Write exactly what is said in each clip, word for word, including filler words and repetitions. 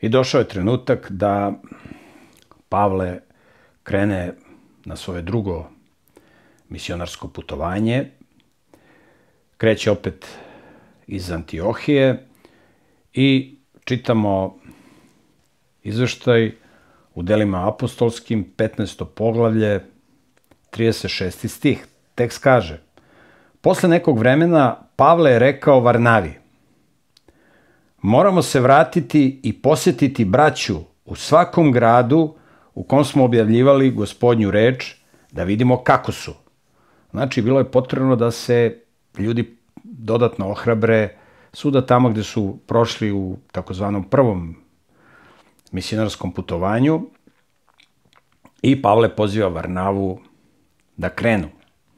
I došao je trenutak da Pavle krene na svoje drugo misionarsko putovanje. Kreće opet iz Antiohije i čitamo izveštaj u delima apostolskim, petnaesto poglavlje, trideset šesti stih. Tekst kaže: posle nekog vremena Pavle je rekao Varnavi: moramo se vratiti i posetiti braću u svakom gradu u kom smo objavljivali Gospodnju reč, da vidimo kako su. Znači, bilo je potrebno da se ljudi dodatno ohrabre svuda tamo gde su prošli u takozvanom prvom misionarskom putovanju, i Pavle poziva Varnavu da krenu.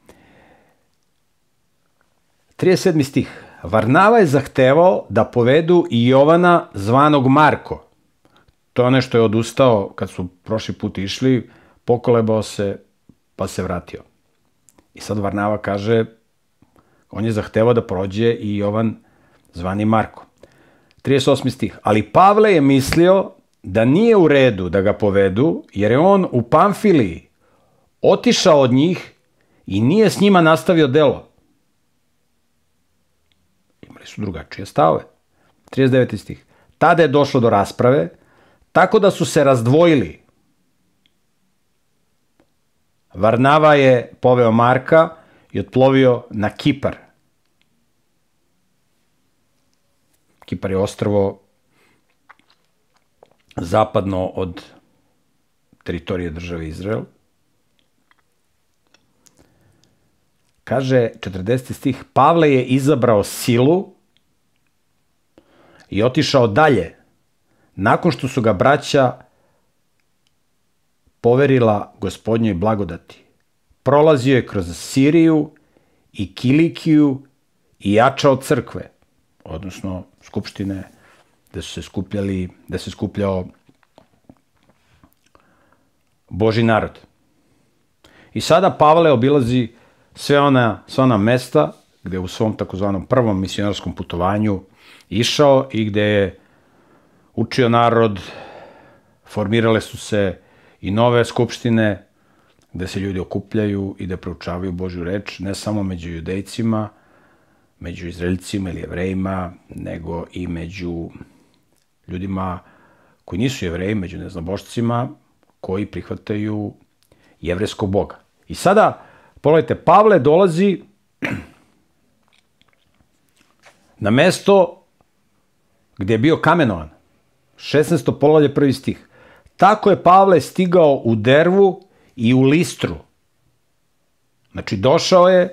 trideset sedmi stih. Varnava je zahtevao da povedu i Jovana zvanog Marko. To je ono što je odustao kad su prošli put išli, pokolebao se pa se vratio. I sad Varnava kaže, on je zahtevao da prođe i Jovan zvani Marko. trideset osmi stih. Ali Pavle je mislio da nije u redu da ga povedu, jer je on u Pamfiliji otišao od njih i nije s njima nastavio delo. Imali su drugačije stavove. trideset deveti stih. Tada je došlo do rasprave, tako da su se razdvojili. Varnava je poveo Marka i otplovio na Kipar. Kipar je ostrvo zapadno od teritorije države Izrael. Kaže četrdeseti stih, Pavle je izabrao silu i otišao dalje, nakon što su ga braća poverila Gospodnjoj blagodati. Prolazio je kroz Siriju i Kilikiju i jačao crkve, odnosno skupštine gde su se skupljali, gde se skupljao Božji narod. I sada Pavle obilazi sve ona, sve ona mesta gde je u svom takozvanom prvom misionarskom putovanju išao i gde je učio narod, formirale su se i nove skupštine gde se ljudi okupljaju i da proučavaju Božju reč, ne samo među judejcima, među Izraelcima ili Jevrejima, nego i među ljudima koji nisu Jevreji, među neznabošcima, koji prihvataju jevrejskog Boga. I sada, pogledajte, Pavle dolazi na mesto gde je bio kamenovan. šesnaesto poglavlje, prvi stih. Tako je Pavle stigao u Dervu i u Listru. Znači, došao je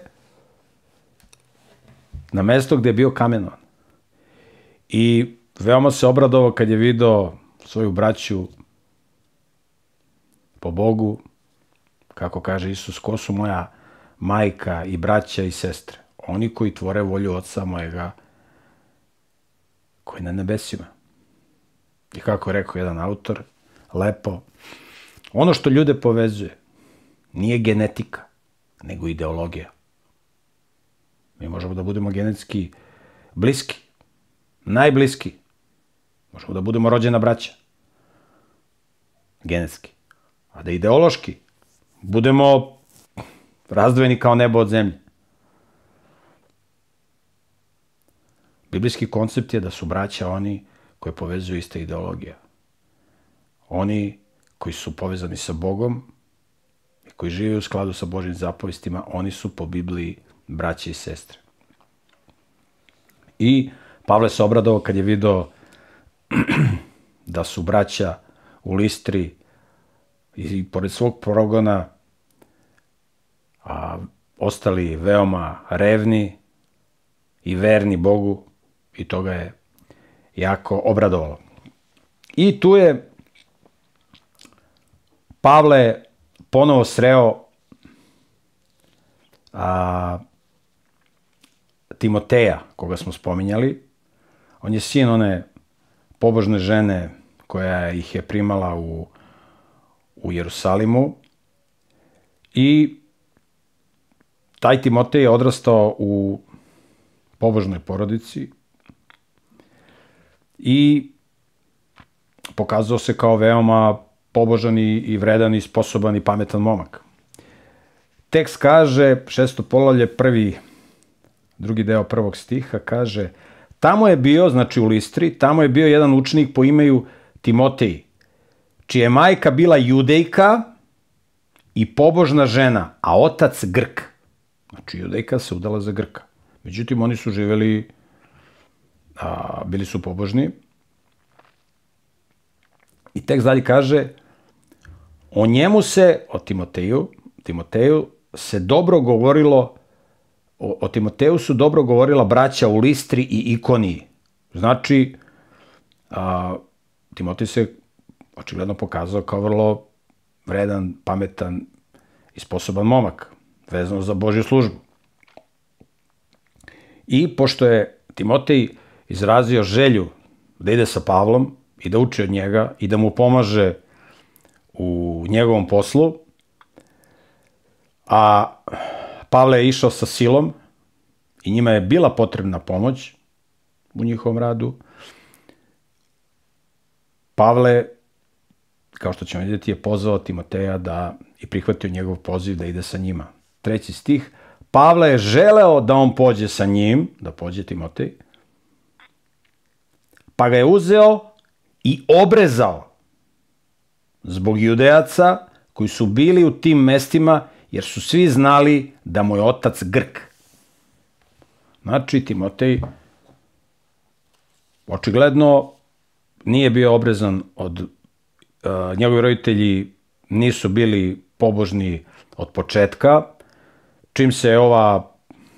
na mesto gde je bio kamenovan. I veoma se obradovao kad je video svoju braću po Bogu, kako kaže Isus, ko su moja majka i braća i sestre? Oni koji tvore volju Oca mojega koji je na nebesima. I kako je rekao jedan autor, lepo, ono što ljude povezuje nije genetika, nego ideologija. Mi možemo da budemo genetski bliski, najbliski. Možemo da budemo rođena braća, genetski. A da ideološki budemo razdvojeni kao nebo od zemlje. Biblijski koncept je da su braća oni koje povezuju ista ideologija. Oni koji su povezani sa Bogom i koji žive u skladu sa Božjim zapovestima, oni su po Bibliji braće i sestre. I Pavle se obradovao kad je video da su braća u Listri i pored svog progona a, ostali veoma revni i verni Bogu, i to ga je jako obradovalo. I tu je Pavle ponovo sreo a, Timoteja, koga smo spominjali. On je sin one pobožne žene koja ih je primala u, u Jerusalimu. I taj Timotej je odrastao u pobožnoj porodici. I pokazao se kao veoma pobožan i vredan i sposoban i pametan momak. Tekst kaže, šesto poglavlje, prvi, drugi deo prvog stiha, kaže: tamo je bio, znači u Listri, tamo je bio jedan učenik po imenu Timotej, čija je majka bila Judejka i pobožna žena, a otac Grk. Znači, Judejka se udala za Grka. Međutim, oni su živeli, a, bili su pobožni. I tekst dalje kaže, o njemu se, o Timoteju, Timoteju se dobro govorilo, o, o Timoteju su dobro govorila braća u Listri i Ikoniji. Znači, a, Timotej se očigledno pokazao kao vrlo vredan, pametan i sposoban momak, vezano za Božju službu. I pošto je Timotej izrazio želju da ide sa Pavlom i da uči od njega i da mu pomaže u njegovom poslu, a Pavle je išao sa silom i njima je bila potrebna pomoć u njihovom radu, Pavle, kao što ćemo vidjeti, je pozvao Timoteja da i prihvatio njegov poziv da ide sa njima. Treći stih, Pavle je želeo da on pođe sa njim, da pođe Timotej, pa ga je uzeo i obrezao zbog Judejaca koji su bili u tim mestima, jer su svi znali da mu je otac Grk. Znači, Timotej očigledno nije bio obrezan od, uh, njegovi roditelji nisu bili pobožni od početka. Čim se ova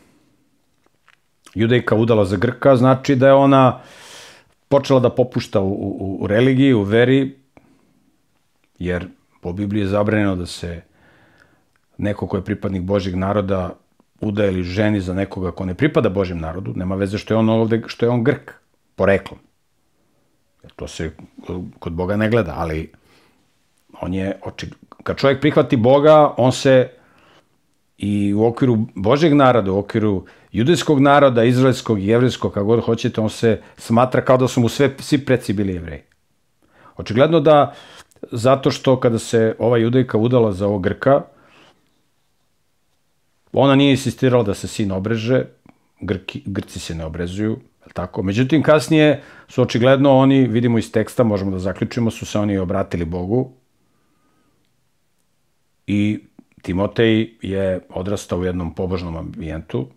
Judejka udala za Grka, znači da je ona počela da popušta u, u, u religiji, u veri, jer po Bibliji je zabranjeno da se neko ko je pripadnik Božjeg naroda udaje ili ženi za nekoga ko ne pripada Božjem narodu, nema veze što je on ovde, što je on Grk, poreklom. To se kod Boga ne gleda, ali on je, kad čovjek prihvati Boga, on se i u okviru Božjeg naroda, u okviru judejskog naroda, izraelskog i jevrejskog, kako god hoćete, on se smatra kao da su mu sve, svi preci bili Jevreji. Očigledno da, zato što kada se ova Judejka udala za ovog Grka, ona nije insistirala da se sin obreže, Grki, Grci se ne obrezuju, tako. Međutim, kasnije su očigledno oni, vidimo iz teksta, možemo da zaključimo, su se oni obratili Bogu i Timotej je odrastao u jednom pobožnom ambijentu.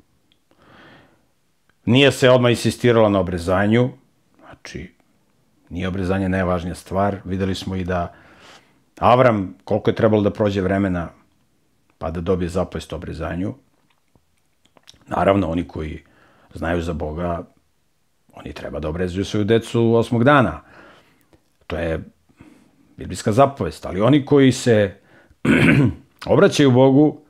Nije se odmah insistiralo na obrezanju, znači nije obrezanje najvažnija stvar. Videli smo i da Avram, koliko je trebalo da prođe vremena pa da dobije zapovest o obrezanju. Naravno, oni koji znaju za Boga, oni treba da obrezuju svoju decu osmog dana. To je biblijska zapovest, ali oni koji se obraćaju Bogu,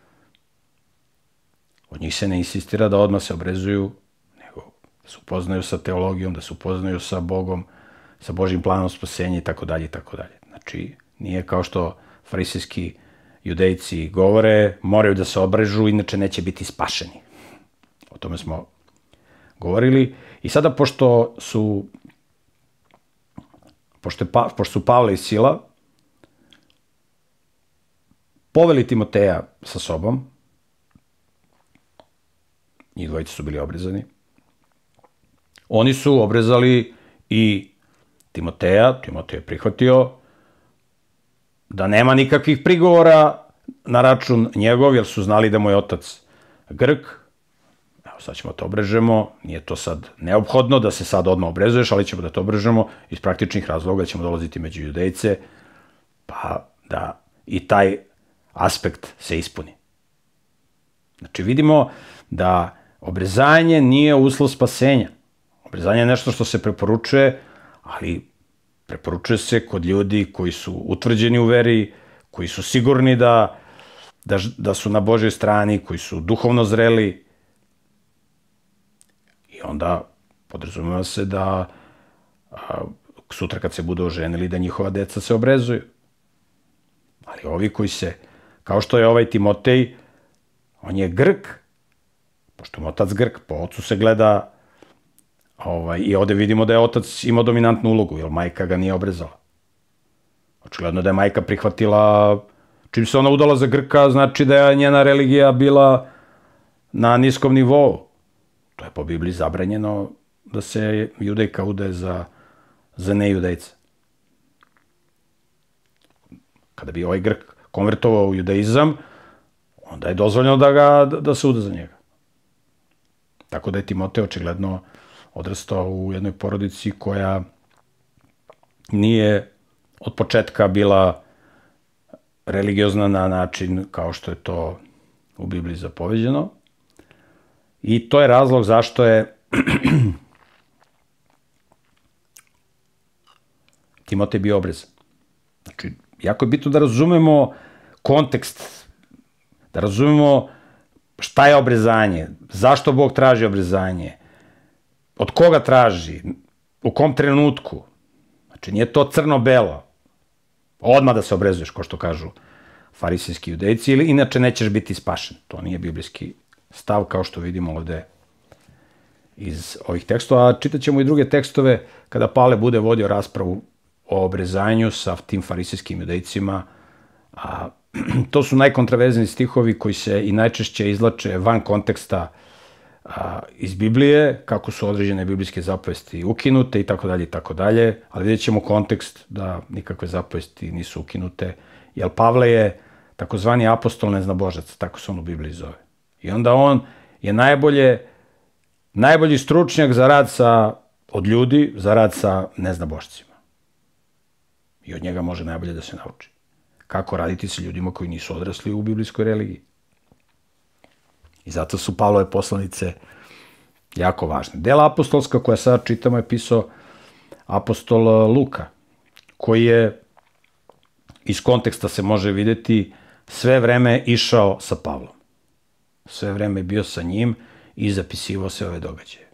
od njih se ne insistira da odmah se obrezuju, nego da se upoznaju sa teologijom, da se upoznaju sa Bogom, sa Božjim planom spasenja i tako dalje i tako dalje. Znači, nije kao što farisejski judejci govore, moraju da se obrežu, inače neće biti spašeni. O tome smo govorili. I sada, pošto su pošto, je, pošto su Pavle i Sila poveli Timoteja sa sobom, njih dvojica su bili obrezani, oni su obrezali i Timoteja, Timotej je prihvatio da nema nikakvih prigovora na račun njegov, jer su znali da mu je otac Grk. Evo, sad ćemo to obrežemo, nije to sad neophodno da se sad odmah obrezuješ, ali ćemo da to obrežemo iz praktičnih razloga, ćemo dolaziti među judejce, pa da i taj aspekt se ispuni. Znači, vidimo da obrezanje nije uslov spasenja. Obrezanje je nešto što se preporučuje, ali preporučuje se kod ljudi koji su utvrđeni u veri, koji su sigurni da, da, da su na Božoj strani, koji su duhovno zreli. I onda podrazumeva se da a, sutra kad se budu oženili, da njihova deca se obrezuju. Ali ovi koji se, kao što je ovaj Timotej, on je Grk, pošto mu otac Grk, po ocu se gleda I ovde vidimo da je otac imao dominantnu ulogu, jer majka ga nije obrezala. Očigledno da je majka prihvatila, čim se ona udala za Grka, znači da je njena religija bila na niskom nivou. To je po Bibliji zabranjeno da se judejka udaje za nejudejca. Kada bi ovaj Grk konvertovao u judaizam, onda je dozvoljeno da se uda za njega. Tako da je Timotej očigledno odrastao u jednoj porodici koja nije od početka bila religiozna na način kao što je to u Bibliji zapoveđeno. I to je razlog zašto je Timotej bio obrezan. Znači, jako je bitno da razumemo kontekst, da razumemo šta je obrezanje, zašto Bog traži obrezanje, od koga traži, u kom trenutku. Znači, nije to crno-belo. Odmah da se obrezuješ, ko što kažu farisejski judejci, ili inače nećeš biti spašen. To nije biblijski stav, kao što vidimo ovde iz ovih tekstova. A čitat ćemo i druge tekstove kada Pavle bude vodio raspravu o obrezanju sa tim farisejskim judejcima. To su najkontraverzniji stihovi koji se i najčešće izvlače van konteksta iz Biblije, kako su određene biblijske zapovesti ukinute i tako dalje i tako dalje, ali vidjet ćemo kontekst da nikakve zapovesti nisu ukinute, jer Pavle je takozvani apostol neznabožac, tako se on u Bibliji zove. I onda on je najbolje, najbolji stručnjak za rad sa, od ljudi, za rad sa neznabošcima. I od njega može najbolje da se nauči. Kako raditi sa ljudima koji nisu odrasli u biblijskoj religiji. I zato su Pavlove poslanice jako važne. Dela apostolska koja sad čitamo je pisao apostol Luka, koji je, iz konteksta se može videti, sve vreme išao sa Pavlom. Sve vreme je bio sa njim i zapisivao sve ove događaje.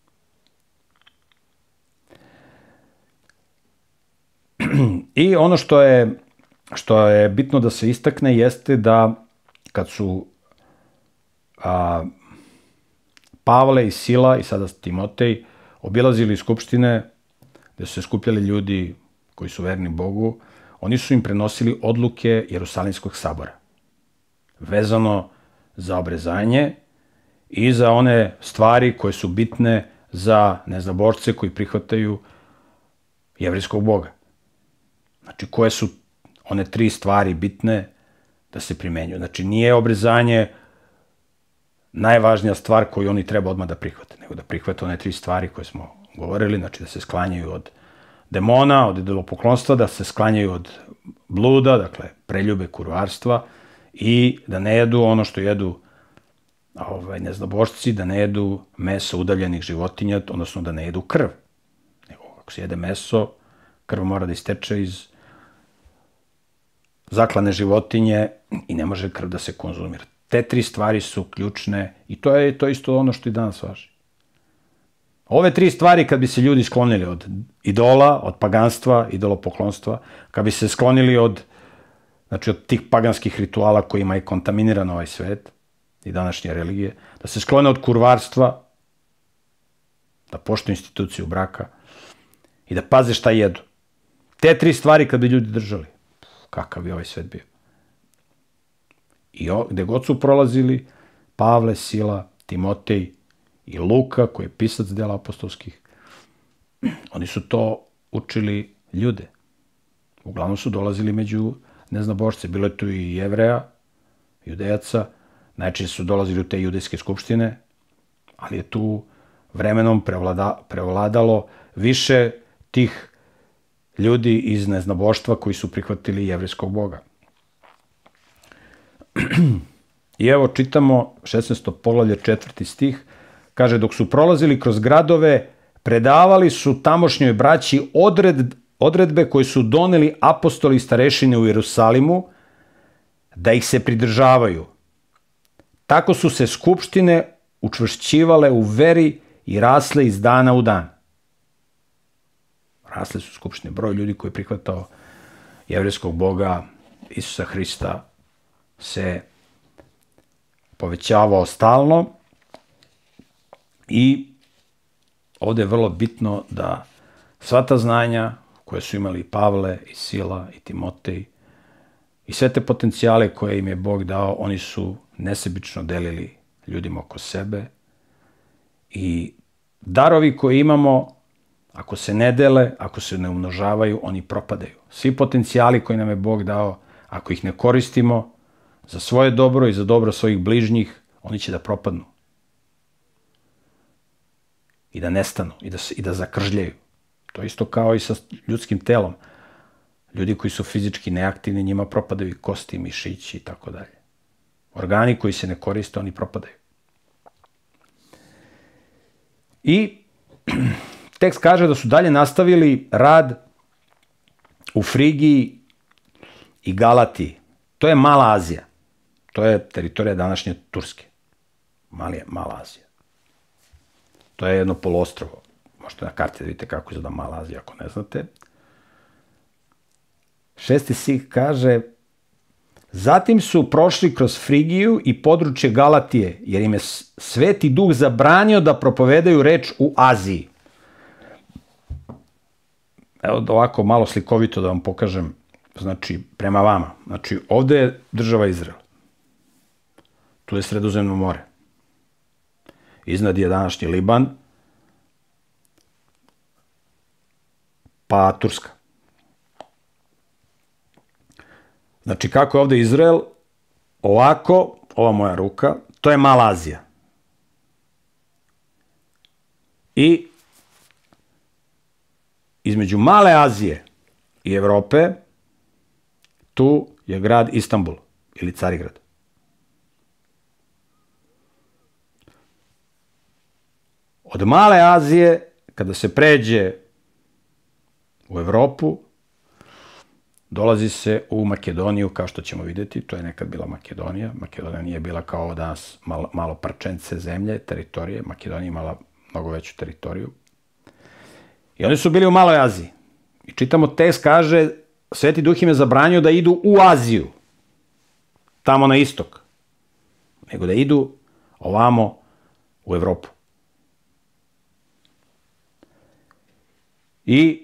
I ono što je, što je bitno da se istakne jeste da kad su a, Pavle i Sila i sada Timotej obilazili skupštine gde su se skupljali ljudi koji su verni Bogu, oni su im prenosili odluke Jerusalimskog sabora vezano za obrezanje i za one stvari koje su bitne za neznabošce koji prihvataju jevrejskog Boga. Znači, koje su one tri stvari bitne da se primenjuju. Znači, nije obrezanje najvažnija stvar koju oni treba odmah da prihvate, nego da prihvate one tri stvari koje smo govorili, znači da se sklanjaju od demona, od idolopoklonstva, da se sklanjaju od bluda, dakle, preljube, kurvarstva, i da ne jedu ono što jedu neznabošci, da ne jedu meso udavljenih životinja, odnosno da ne jedu krv. Nego, ako se jede meso, krv mora da isteče iz zaklane životinje i ne može krv da se konzumira. Te tri stvari su ključne i to je to isto ono što i danas važi. Ove tri stvari kad bi se ljudi sklonili od idola, od paganstva, idolopoklonstva, kad bi se sklonili od, znači od tih paganskih rituala kojima je kontaminiran ovaj svet i današnje religije, da se sklone od kurvarstva, da poštuju instituciju braka i da paze šta jedu. Te tri stvari kad bi ljudi držali, kakav bi ovaj svet bio. I gde god su prolazili, Pavle, Sila, Timotej i Luka, koji je pisac dela apostolskih, oni su to učili ljude. Uglavnom su dolazili među neznabošce. Bilo je tu i Jevreja, Judejaca, najčešće su dolazili u te judejske skupštine, ali je tu vremenom prevladalo više tih ljudi iz neznaboštva koji su prihvatili jevrejskog Boga. I evo čitamo šesnaesto poglavlje, četvrti stih, kaže, dok su prolazili kroz gradove, predavali su tamošnjoj braći odredbe koje su doneli apostoli i starešine u Jerusalimu, da ih se pridržavaju. Tako su se skupštine učvršćivale u veri i rasle iz dana u dan. Rasle su skupštine, broj ljudi koji je prihvatao jevrejskog Boga, Isusa Hrista, se povećavao stalno i ovde je vrlo bitno da sva ta znanja koje su imali Pavle i Sila i Timotej i sve te potencijale koje im je Bog dao, oni su nesebično delili ljudima oko sebe i darovi koje imamo, ako se ne dele, ako se ne umnožavaju, oni propadaju. Svi potencijali koje nam je Bog dao, ako ih ne koristimo za svoje dobro i za dobro svojih bližnjih, oni će da propadnu. I da nestanu, i da, i da zakržljaju. To je isto kao i sa ljudskim telom. Ljudi koji su fizički neaktivni, njima propadaju i kosti, mišići i tako dalje. Organi koji se ne koriste, oni propadaju. I tekst kaže da su dalje nastavili rad u Frigiji i Galatiji. To je Mala Azija. To je teritorija današnje Turske. Mali, Mala Azija. To je jedno poluostrvo. Možete na karti da vidite kako izgleda Mala Azija, ako ne znate. Šesti stih kaže: zatim su prošli kroz Frigiju i područje Galatije, jer im je Sveti Duh zabranio da propovedaju reč u Aziji. Evo ovako malo slikovito da vam pokažem, znači prema vama. Znači ovde je država Izrael. Tu je Sredozemno more. Iznad je današnji Liban, pa Turska. Znači, kako je ovde Izrael, ovako, ova moja ruka, to je Mala Azija. I između Male Azije i Evrope, tu je grad Istanbul ili Carigrad. Od Male Azije, kada se pređe u Evropu, dolazi se u Makedoniju, kao što ćemo vidjeti, to je nekad bila Makedonija. Makedonija nije bila kao danas malo, malo parčence zemlje, teritorije. Makedonija imala mnogo veću teritoriju. I oni su bili u Maloj Aziji. I čitamo tekst, kaže, Sveti Duh im je zabranio da idu u Aziju, tamo na istok, nego da idu ovamo u Evropu. I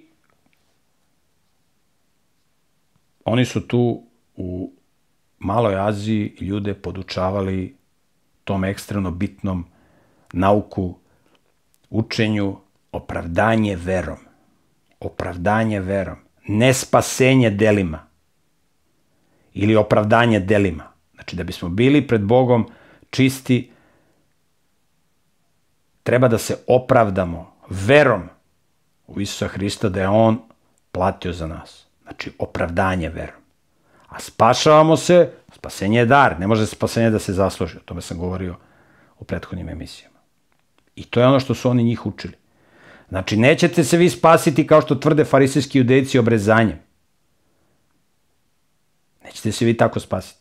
oni su tu u Maloj Aziji ljude podučavali tom ekstremno bitnom nauku, učenju, opravdanje verom. Opravdanje verom. Ne spasenje delima. Ili opravdanje delima. Znači, da bismo bili pred Bogom čisti, treba da se opravdamo verom u Isusa Hrista, da je On platio za nas. Znači, opravdanje verom. A spašavamo se, spasenje je dar, ne može spasenje da se zasluži. O tome sam govorio u prethodnim emisijama. I to je ono što su oni njih učili. Znači, nećete se vi spasiti kao što tvrde farisejski judejci obrezanjem. Nećete se vi tako spasiti.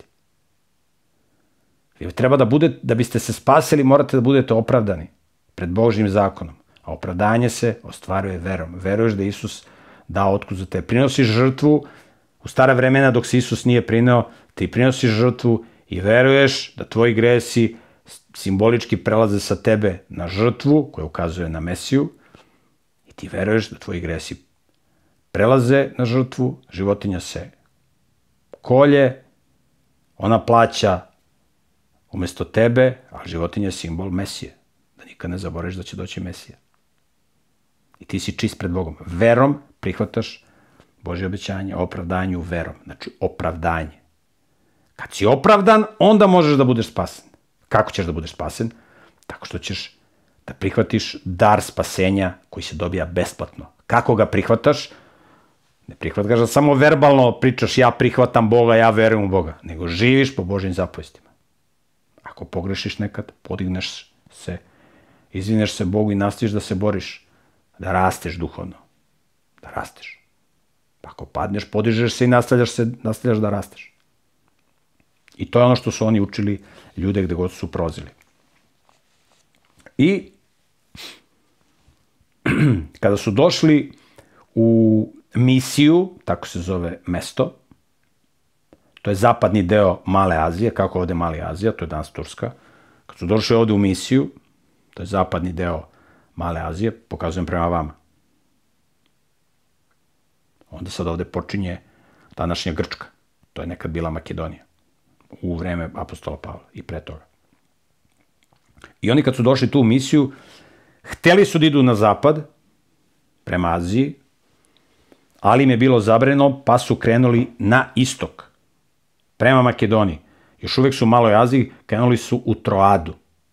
Vi treba da budete, da biste se spasili, morate da budete opravdani pred Božjim zakonom. A opravdanje se ostvaruje verom. Veruješ da Isus dao otkud za te. Prinosiš žrtvu, u stara vremena dok se Isus nije prineo, ti prinosiš žrtvu i veruješ da tvoji gresi simbolički prelaze sa tebe na žrtvu, koja ukazuje na Mesiju, i ti veruješ da tvoji gresi prelaze na žrtvu, životinja se kolje, ona plaća umesto tebe, a životinja je simbol Mesije. Da nikad ne zaboraviš da će doći Mesija. I ti si čist pred Bogom. Verom prihvataš Božje obećanje o opravdanju verom. Znači, opravdanje. Kad si opravdan, onda možeš da budeš spasen. Kako ćeš da budeš spasen? Tako što ćeš da prihvatiš dar spasenja koji se dobija besplatno. Kako ga prihvataš? Ne prihvataš ga samo verbalno, pričaš ja prihvatam Boga, ja verujem u Boga. Nego živiš po Božjim zapovestima. Ako pogrešiš nekad, podigneš se, izvineš se Bogu i nastaviš da se boriš. Da rasteš duhovno. Da rasteš. Ako padneš, podižeš se i nastavljaš, se, nastavljaš da rasteš. I to je ono što su oni učili ljude gde god su prozili. I kada su došli u Misiju, tako se zove mesto, to je zapadni deo Male Azije, kako ovde Mala Azija, to je danas Turska. Kad su došli ovde u Misiju, to je zapadni deo Male Azije, pokazujem prema vama. Onda sad ovde počinje današnja Grčka. To je nekad bila Makedonija. U vreme apostola Pavla i pre toga. I oni kad su došli tu u misiju, hteli su da idu na zapad, prema Aziji, ali im je bilo zabranjeno, pa su krenuli na istok, prema Makedoniji. Još uvek su u Maloj Aziji, krenuli su u Troadu.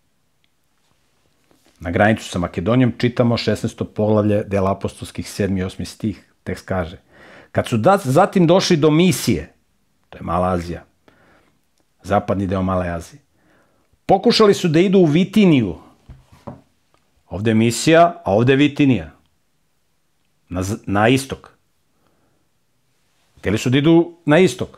Na granicu sa Makedonijom čitamo šesnaesto poglavlje dela apostolskih sedmi i osmi stih. Tekst kaže, kad su zatim došli do Misije, to je Mala Azija, zapadni deo Male Azije, pokušali su da idu u Vitiniju. Ovde je Misija, a ovde je Vitinija. Na, na istok. Hteli su da idu na istok.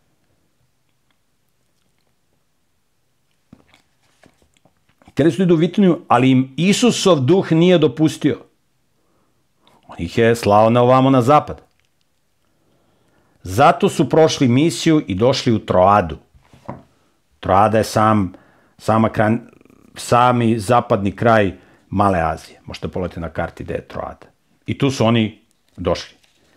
Hteli su da idu u Vitiniju, ali im Isusov duh nije dopustio. On ih je slao na ovamo na zapad. Zato su prošli misiju i došli u Troadu. Troada je sam, sama kraj, sami zapadni kraj Male Azije. Možete pogledati na karti gde je Troada. I tu su oni došli.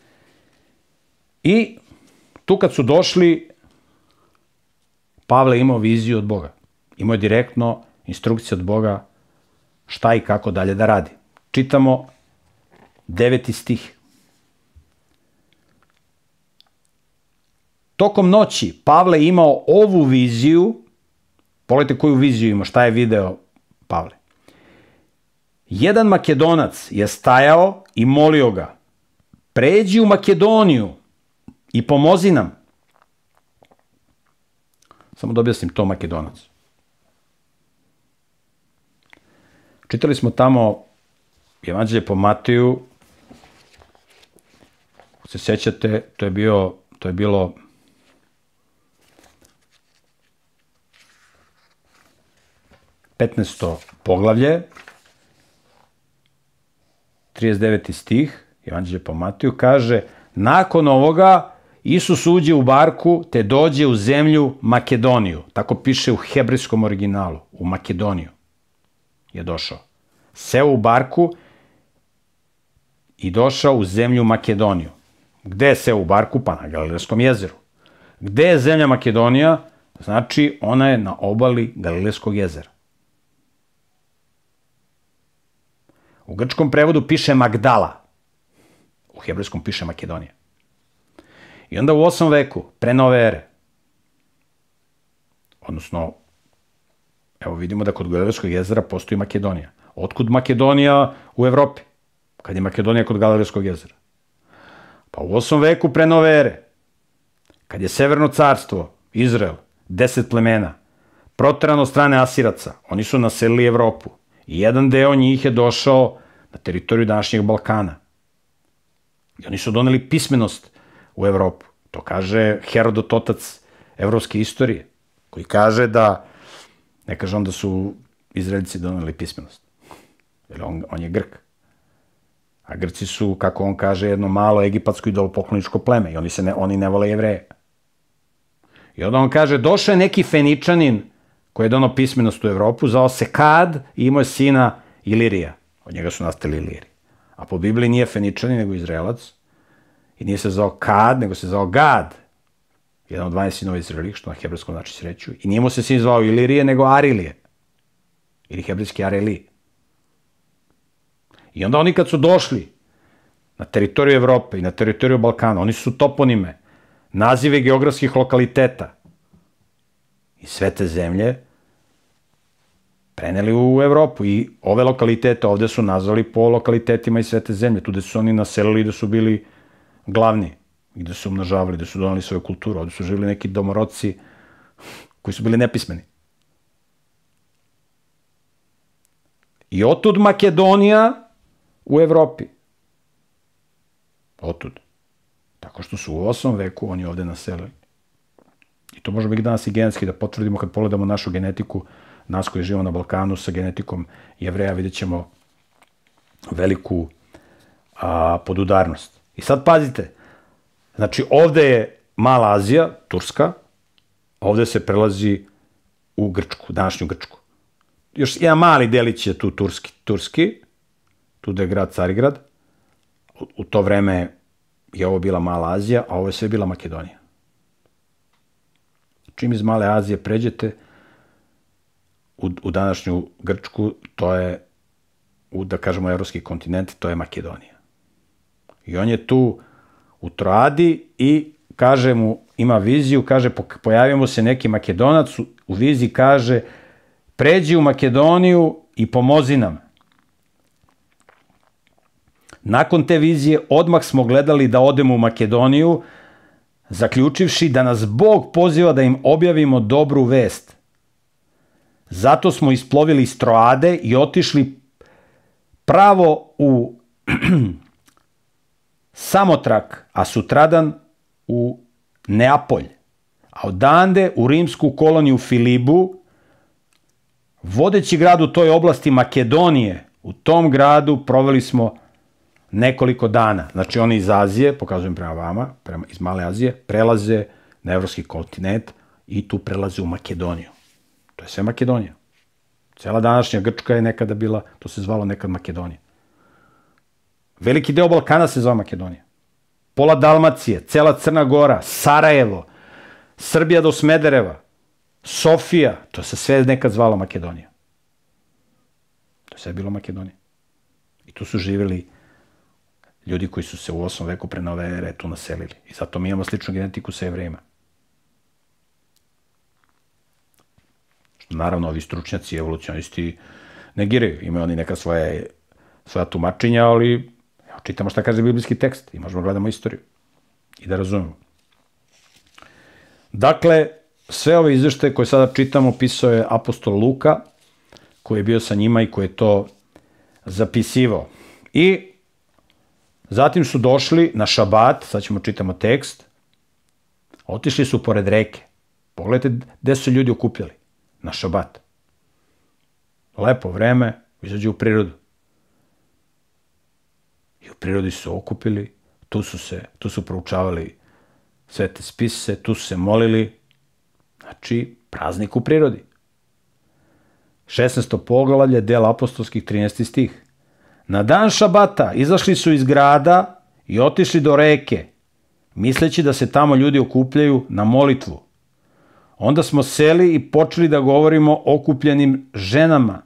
I tu kad su došli, Pavle imao viziju od Boga. Imao je direktno instrukcije od Boga šta i kako dalje da radi. Čitamo deveti stih. Tokom noći Pavle je imao ovu viziju, pogledajte koju viziju ima, šta je video Pavle. Jedan Makedonac je stajao i molio ga, pređi u Makedoniju i pomozi nam. Samo da objasnim to Makedonac. Čitali smo tamo Evanđelje po Mateju, se sećate, to je bio, to je bilo petnaesto poglavlje, trideset deveti stih, Evanđelje po Mateju, kaže, nakon ovoga Isus uđe u barku te dođe u zemlju Makedoniju. Tako piše u hebrejskom originalu, u Makedoniju je došao. Seo u barku i došao u zemlju Makedoniju. Gde je seo u barku? Pa na Galilejskom jezeru. Gde je zemlja Makedonija? Znači, ona je na obali Galilejskog jezera. U grčkom prevodu piše Magdala. U hebrejskom piše Makedonija. I onda u osmom veku, pre nove ere, odnosno, evo vidimo da kod Galilejskog jezera postoji Makedonija. Otkud Makedonija u Evropi? Kad je Makedonija kod Galilejskog jezera? Pa u osmom veku pre nove ere, kad je Severno carstvo, Izrael, deset plemena, proterano od strane Asiraca, oni su naselili Evropu. I jedan deo njih je došao na teritoriju današnjeg Balkana. I oni su doneli pismenost u Evropu. To kaže Herodot, otac evropske istorije, koji kaže da, ne kaže on da su Izraelci doneli pismenost. Jer on, on je Grk. A Grci su, kako on kaže, jedno malo egipatsko idolopokloničko pleme. I oni, se ne, oni ne vole Jevreje. I onda on kaže, došao je neki Feničanin koji je donao pismenost u Evropu, zvao se Kad i imao je sina Ilirija. Od njega su nastali Iliri. A po Bibliji nije Feničanin, nego Izraelac. I nije se zvao Kad, nego se zvao Gad. Jedan od dvanaest sinova Izraelih, što na hebrejskom znači sreću. I nije mu se sin zvao Ilirije, nego Arilije. Ili hebrejski Areli. I onda oni kad su došli na teritoriju Evrope i na teritoriju Balkana, oni su toponime, nazive geografskih lokaliteta i sve te zemlje preneli u Evropu. I ove lokalitete ovde su nazvali po lokalitetima i sve te zemlje. Tu gde su oni naselili, gde su bili glavni, gde su umnožavali, gde su donali svoju kulturu. Ovde su živjeli neki domorodci koji su bili nepismeni. I otud Makedonija u Evropi. Otud. Tako što su u osmom veku oni ovde naselili. I to možemo i danas i genetski da potvrdimo kad pogledamo našu genetiku, nas koji živimo na Balkanu sa genetikom Jevreja, vidjet ćemo veliku a, podudarnost. I sad pazite, znači ovde je Mala Azija, Turska, ovde se prelazi u Grčku, današnju Grčku. Još jedan mali delić je tu turski, turski tu da je grad Carigrad. U to vreme je ovo bila Mala Azija, a ovo je sve bila Makedonija. Čim iz Male Azije pređete u, u današnju Grčku, to je, u, da kažemo, evropski kontinent, to je Makedonija. I on je tu u Troadi i kaže mu, ima viziju, kaže, pojavimo se neki Makedonac, u viziji kaže, pređi u Makedoniju i pomozi nam. Nakon te vizije odmah smo gledali da odemo u Makedoniju, zaključivši da nas Bog poziva da im objavimo dobru vest. Zato smo isplovili iz Troade i otišli pravo u Samotrak, a sutradan u Neapolj, a odande u rimsku koloniju Filibu, vodeći grad u toj oblasti Makedonije. U tom gradu proveli smo nekoliko dana. Znači oni iz Azije, pokazujem prema vama, prema, iz Male Azije, prelaze na evropski kontinent i tu prelaze u Makedoniju. To je sve Makedonija. Cela današnja Grčka je nekada bila, to se zvalo nekad Makedonija. Veliki deo Balkana se zvao Makedonija. Pola Dalmacije, cela Crna Gora, Sarajevo, Srbija do Smedereva, Sofija, to se sve nekad zvalo Makedonija. To je sve bilo Makedonija. I tu su živjeli ljudi koji su se u osmom veku pre nove ere tu naselili. I zato mi imamo sličnu genetiku sa Jevrejima. Što naravno ovi stručnjaci, evolucionisti negiraju. Imaju oni neka svoje, svoja tumačenja, ali evo, čitamo šta kaže biblijski tekst i možemo gledamo istoriju i da razumemo. Dakle, sve ove izveštaje koje sada čitamo pisao je apostol Luka, koji je bio sa njima i koji je to zapisivao. I zatim su došli na šabat, sad ćemo čitamo tekst, otišli su pored reke. Pogledajte gde su ljudi okupljali. Na šabat. Lepo vreme, izađu u prirodu. I u prirodi su okupili, tu su se, tu su proučavali svete spise, tu su se molili. Znači, praznik u prirodi. šesnaesto poglavlje, del apostolskih, trinaesti stih. Na dan šabata izašli su iz grada i otišli do reke, misleći da se tamo ljudi okupljaju na molitvu. Onda smo seli i počeli da govorimo o okupljenim ženama.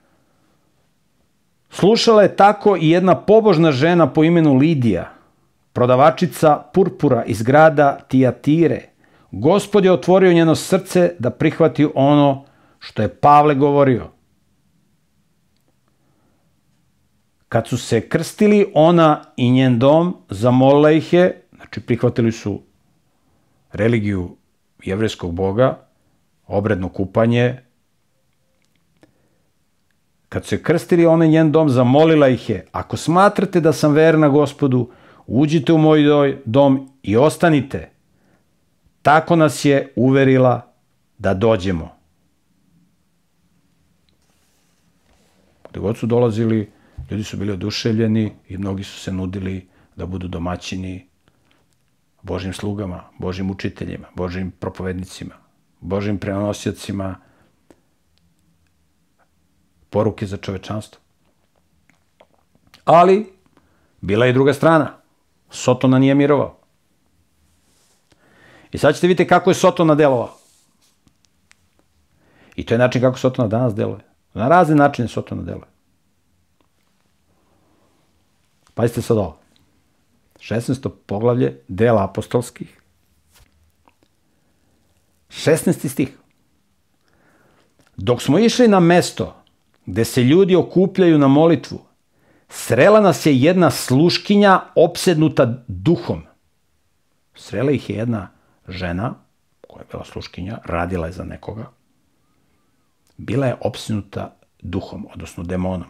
Slušala je tako i jedna pobožna žena po imenu Lidija, prodavačica purpura iz grada Tijatire. Gospod je otvorio njeno srce da prihvati ono što je Pavle govorio. Kad su se krstili, ona i njen dom, zamolila ih je, znači prihvatili su religiju jevrejskog boga, obredno kupanje. Kad su se krstili, ona i njen dom, zamolila ih je, ako smatrate da sam verna Gospodu, uđite u moj dom i ostanite. Tako nas je uverila da dođemo. Gde god su dolazili, ljudi su bili oduševljeni i mnogi su se nudili da budu domaćini Božjim slugama, Božjim učiteljima, Božjim propovednicima, Božjim prenosiocima poruke za čovečanstvo. Ali, bila je i druga strana. Sotona nije mirovao. I sad ćete vidjeti kako je Sotona delovao. I to je način kako Sotona danas deluje. Na razne načine Sotona deluje. Pazite sad ovo. šesnaesto poglavlje dela apostolskih. šesnaesti stih. Dok smo išli na mesto gde se ljudi okupljaju na molitvu, srela nas je jedna sluškinja opsednuta duhom. Srela ih je jedna žena, koja je bila sluškinja, radila je za nekoga. Bila je opsednuta duhom, odnosno demonom.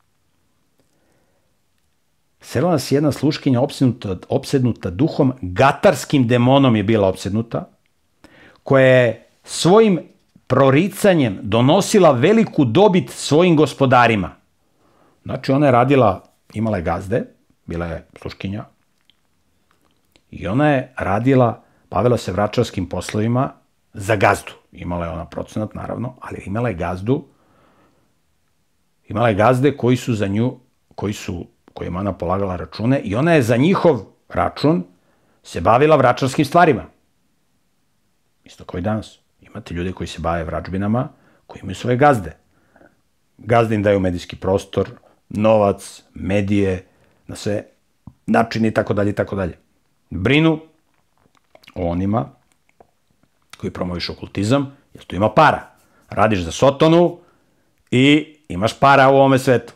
Srela nas je jedna sluškinja opsednuta, opsednuta duhom, gatarskim demonom je bila opsednuta, koja je svojim proricanjem donosila veliku dobit svojim gospodarima. Znači, ona je radila, imala je gazde, bila je sluškinja, i ona je radila, bavila se vračarskim poslovima za gazdu. Imala je ona procenat, naravno, ali imala je gazdu, imala je gazde koji su za nju, koji su, kojima ona polagala račune i ona je za njihov račun se bavila vračarskim stvarima. Isto kao i danas. Imate ljude koji se bave vračbinama, koji imaju svoje gazde. Gazde im daju medijski prostor, novac, medije, na sve načine i tako dalje i tako dalje. Brinu o onima koji promoviš okultizam, jer tu ima para. Radiš za Sotonu i imaš para u ovome svetu.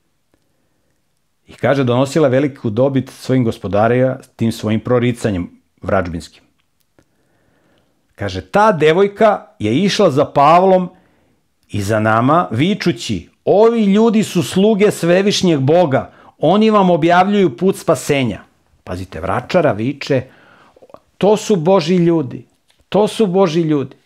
I kaže, donosila veliku dobit svojim gospodarija tim svojim proricanjem vračbinskim. Kaže, ta devojka je išla za Pavlom i za nama, vičući, ovi ljudi su sluge svevišnjeg Boga, oni vam objavljuju put spasenja. Pazite, vračara viče, to su Božji ljudi, to su Božji ljudi.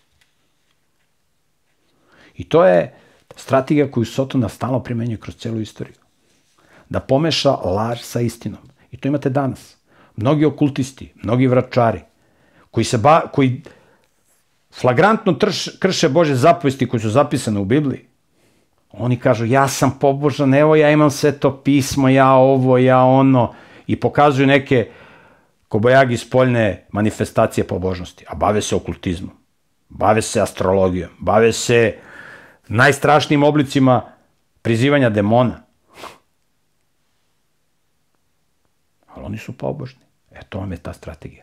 I to je strategija koju Sotona stalno primenjuje kroz celu istoriju. Da pomeša laž sa istinom. I to imate danas. Mnogi okultisti, mnogi vračari, koji, se ba, koji flagrantno trš, krše Božje zapovesti koje su zapisane u Bibliji. Oni kažu, ja sam pobožan, evo ja imam sve to pismo, ja ovo, ja ono, i pokazuju neke kobajagi spoljne manifestacije pobožnosti, a bave se okultizmom, bave se astrologijom, bave se najstrašnijim oblicima prizivanja demona. Ali oni su pobožni. E, to vam je ta strategija.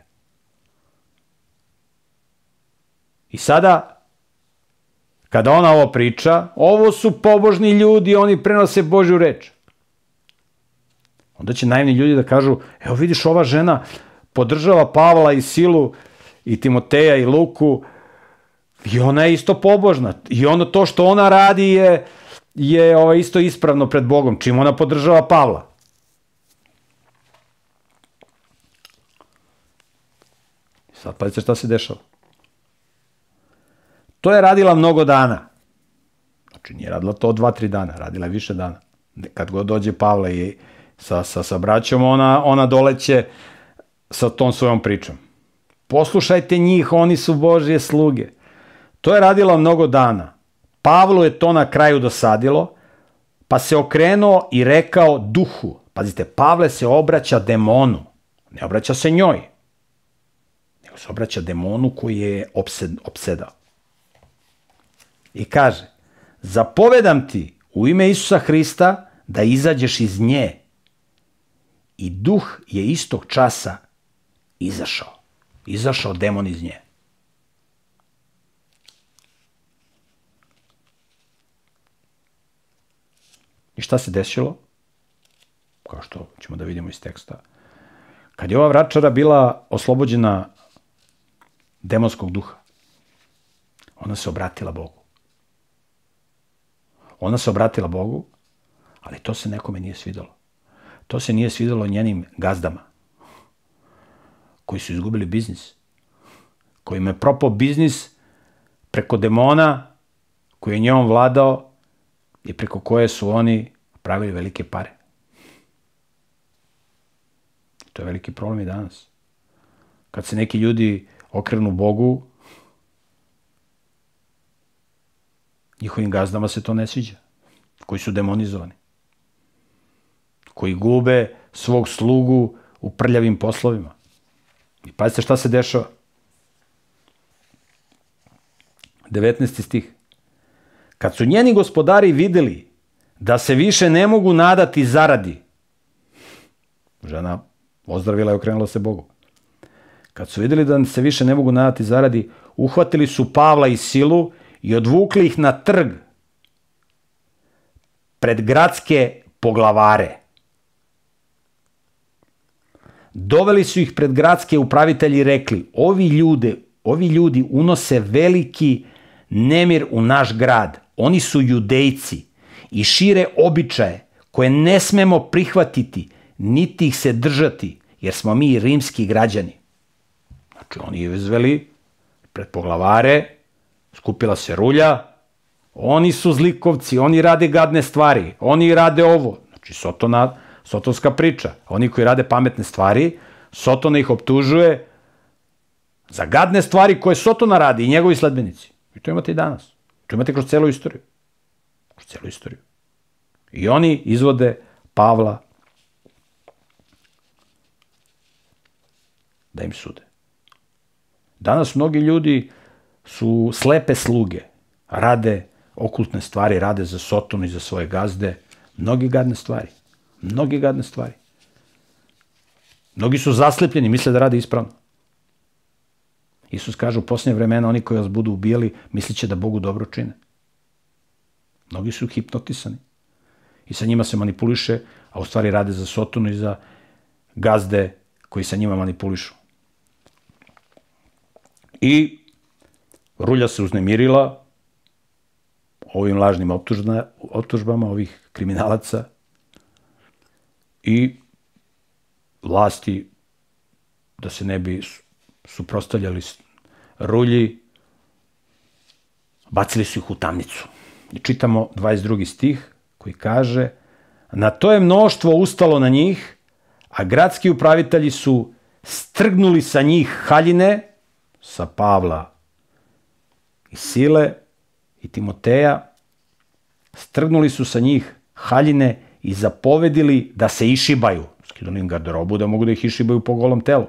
I sada, kada ona ovo priča, ovo su pobožni ljudi, oni prenose Božju reč. Onda će naivni ljudi da kažu, evo vidiš, ova žena podržava Pavla i Silu i Timoteja i Luku i ona je isto pobožna. I ono to što ona radi je, je ovaj, isto ispravno pred Bogom, čim ona podržava Pavla. Sad pazite šta se dešava. To je radila mnogo dana. Znači nije radila to dva, tri dana, radila je više dana. Kad god dođe Pavle i sa, sa, sa braćom, ona, ona doleće sa tom svojom pričom. Poslušajte njih, oni su Božje sluge. To je radila mnogo dana. Pavlu je to na kraju dosadilo, pa se okrenuo i rekao duhu. Pazite, Pavle se obraća demonu, ne obraća se njoj, nego se obraća demonu koji je opsed, opsedao. I kaže, zapovedam ti u ime Isusa Hrista da izađeš iz nje. I duh je istog časa izašao. Izašao demon iz nje. I šta se desilo? Kao što ćemo da vidimo iz teksta. Kad je ova vračara bila oslobođena demonskog duha, ona se obratila Bogu. Ona se obratila Bogu, ali to se nekome nije svidelo. To se nije svidelo njenim gazdama, koji su izgubili biznis, kojima je propao biznis preko demona koji je njom vladao i preko koje su oni pravili velike pare. To je veliki problem i danas. Kad se neki ljudi okrenu Bogu, njihovim gazdama se to ne sviđa, koji su demonizovani, koji gube svog slugu u prljavim poslovima. I pazite šta se dešava. devetnaesti stih. Kad su njeni gospodari videli da se više ne mogu nadati zaradi, žena ozdravila i okrenula se Bogu. Kad su videli da se više ne mogu nadati zaradi, uhvatili su Pavla i Silu i odvukli ih na trg pred gradske poglavare. Doveli su ih pred gradske upravitelji i rekli, ovi ljude, ovi ljudi unose veliki nemir u naš grad. Oni su judejci i šire običaje koje ne smemo prihvatiti, niti ih se držati, jer smo mi rimski građani. Znači oni je izveli pred poglavare, skupila se rulja, oni su zlikovci, oni rade gadne stvari, oni rade ovo. Znači Sotona, sotonska priča. Oni koji rade pametne stvari, Sotona ih optužuje za gadne stvari koje Sotona radi i njegovi sledbenici. I to imate i danas. To imate kroz celu istoriju. Kroz celu istoriju. I oni izvode Pavla da im sude. Danas mnogi ljudi su slepe sluge, rade okultne stvari, rade za Sotonu i za svoje gazde, mnogi gadne stvari, mnogi gadne stvari. Mnogi su zaslepljeni, misle da rade ispravno. Isus kaže u posljednje vremena oni koji vas budu ubijali mislit će da Bogu dobro čine. Mnogi su hipnotisani i sa njima se manipuliše, a u stvari rade za Sotonu i za gazde koji sa njima manipulišu. I rulja se uznemirila ovim lažnim optužbama ovih kriminalaca i vlasti, da se ne bi suprotstavljali rulji, bacili su ih u tamnicu. I čitamo dvadeset drugi stih koji kaže: na to je mnoštvo ustalo na njih, a gradski upravitelji su strgnuli sa njih haljine, sa Pavla i Sile i Timoteja, strgnuli su sa njih haljine i zapovedili da se išibaju. Skidali im garderobu da mogu da ih išibaju po golom telu.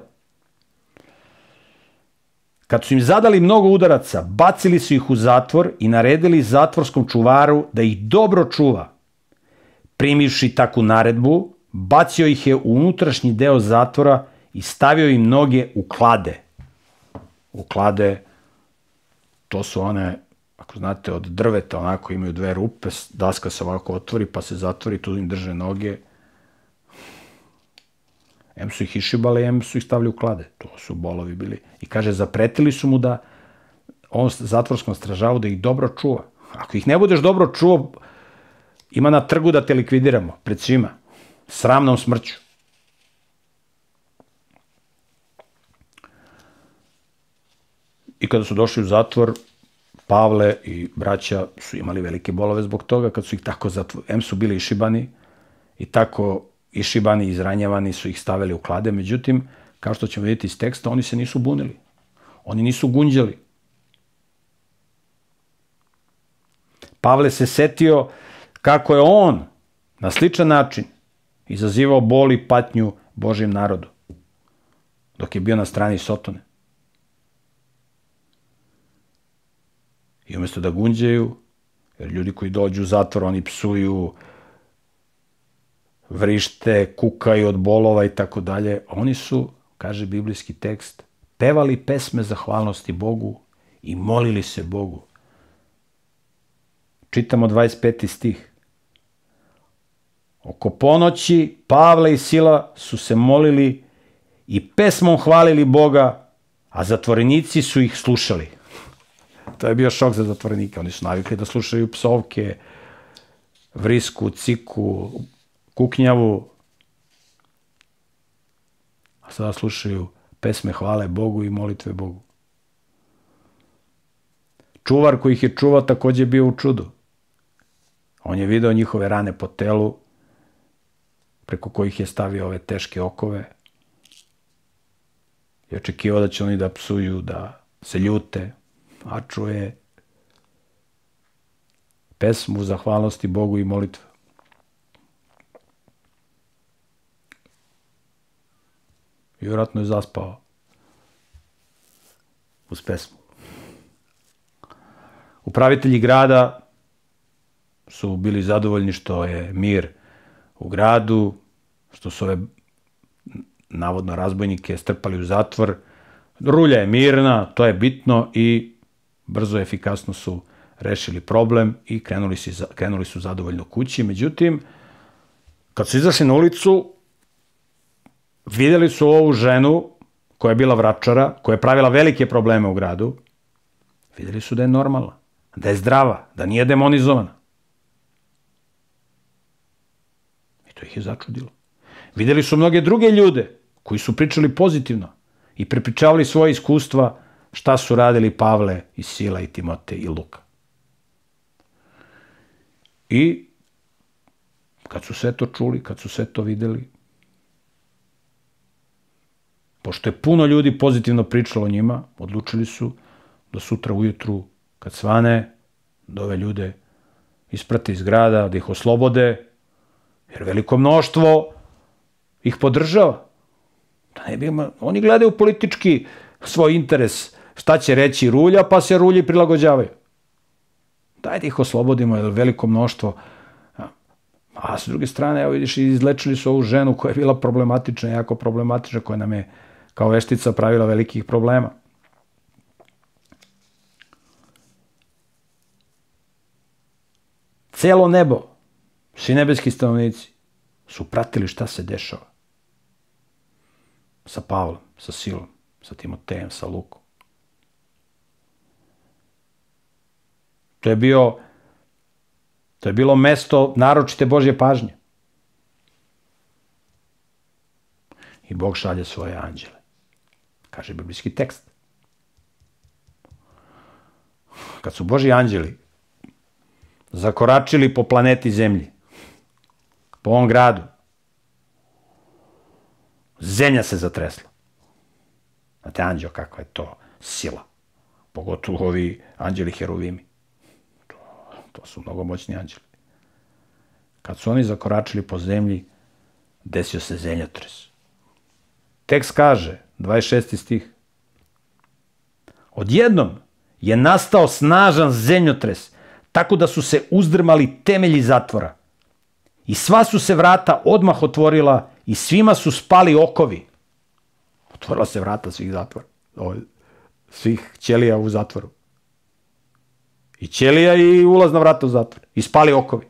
Kad su im zadali mnogo udaraca, bacili su ih u zatvor i naredili zatvorskom čuvaru da ih dobro čuva. Primivši takvu naredbu, bacio ih je u unutrašnji deo zatvora i stavio im noge u klade. U klade, to su one, ako znate, od drveta, onako imaju dve rupe, daska se ovako otvori, pa se zatvori, tu im drže noge. Em su ih išibali, em su ih stavili u klade. To su bolovi bili. I kaže, zapretili su mu da on zatvorskom stražavu da ih dobro čuva. Ako ih ne budeš dobro čuo, ima na trgu da te likvidiramo pred svima. Sramnom smrću. I kada su došli u zatvor, Pavle i braća su imali velike bolove zbog toga, kad su ih tako zatvorili. Em su bili išibani i tako išibani, izranjavani su ih stavili u klade. Međutim, kao što ćemo vidjeti iz teksta, oni se nisu bunili. Oni nisu gunđali. Pavle se setio kako je on na sličan način izazivao bol i patnju Božjem narodu dok je bio na strani Sotone. I umjesto da gunđaju, jer ljudi koji dođu u zatvor, oni psuju, vrište, kukaju od bolova i tako dalje, oni su, kaže biblijski tekst, pevali pesme zahvalnosti Bogu i molili se Bogu. Čitamo dvadeset peti stih. Oko ponoći Pavle i Sila su se molili i pesmom hvalili Boga, a zatvorenici su ih slušali. To je bio šok za zatvorenike. Oni su navikli da slušaju psovke, vrisku, ciku, kuknjavu, a sada slušaju pesme hvale Bogu i molitve Bogu. Čuvar koji ih je čuvao takođe bio u čudu. On je video njihove rane po telu, preko kojih je stavio ove teške okove i očekivao da će oni da psuju, da se ljute, a čuje pesmu zahvalnosti Bogu i molitve. I vjerojatno je zaspao uz pesmu. Upravitelji grada su bili zadovoljni što je mir u gradu, što su ove navodno razbojnike strpali u zatvor. Rulja je mirna, to je bitno, i brzo i efikasno su rešili problem i krenuli su, krenuli su zadovoljno kući. Međutim, kad su izašli na ulicu, vidjeli su ovu ženu koja je bila vračara, koja je pravila velike probleme u gradu. Vidjeli su da je normalna, da je zdrava, da nije demonizovana. I to ih je začudilo. Vidjeli su mnoge druge ljude koji su pričali pozitivno i prepričavali svoje iskustva šta su radili Pavle i Sila i Timote i Luka. I kad su sve to čuli, kad su sve to vidjeli, pošto je puno ljudi pozitivno pričalo o njima, odlučili su da sutra ujutru, kad svane, da ove ljude isprate iz grada, da ih oslobode Jer veliko mnoštvo ih podržava. Da ne bi, oni gledaju politički svoj interes, šta će reći Rulja, pa se Rulji prilagođavaju. Dajte ih oslobodimo, jer veliko mnoštvo. A s druge strane, evo vidiš, izlečili su ovu ženu koja je bila problematična, jako problematična, koja nam je kao veštica pravila velikih problema. Celo nebo, svi nebeski stanovnici, su pratili šta se dešava. Sa Pavlom, sa Silom, sa Timotejem, sa Lukom. To je bio, to je bilo mesto naročite Božje pažnje. I Bog šalje svoje anđele. Kaže biblijski tekst. Kad su Božji anđeli zakoračili po planeti Zemlji, po ovom gradu, zemlja se zatresla. Znate, anđeo, kakva je to sila. Pogotovo ovi anđeli heruvimi. To, to su mnogo moćni anđeli. Kad su oni zakoračili po zemlji, desio se zemljotres. Tekst kaže, dvadeset šesti stih, odjednom je nastao snažan zemljotres, tako da su se uzdrmali temelji zatvora. I sva su se vrata odmah otvorila i svima su spali okovi. Otvorila se vrata svih zatvora, svih ćelija u zatvoru. I ćelija i ulazna vrata u zatvor. I spali okovi.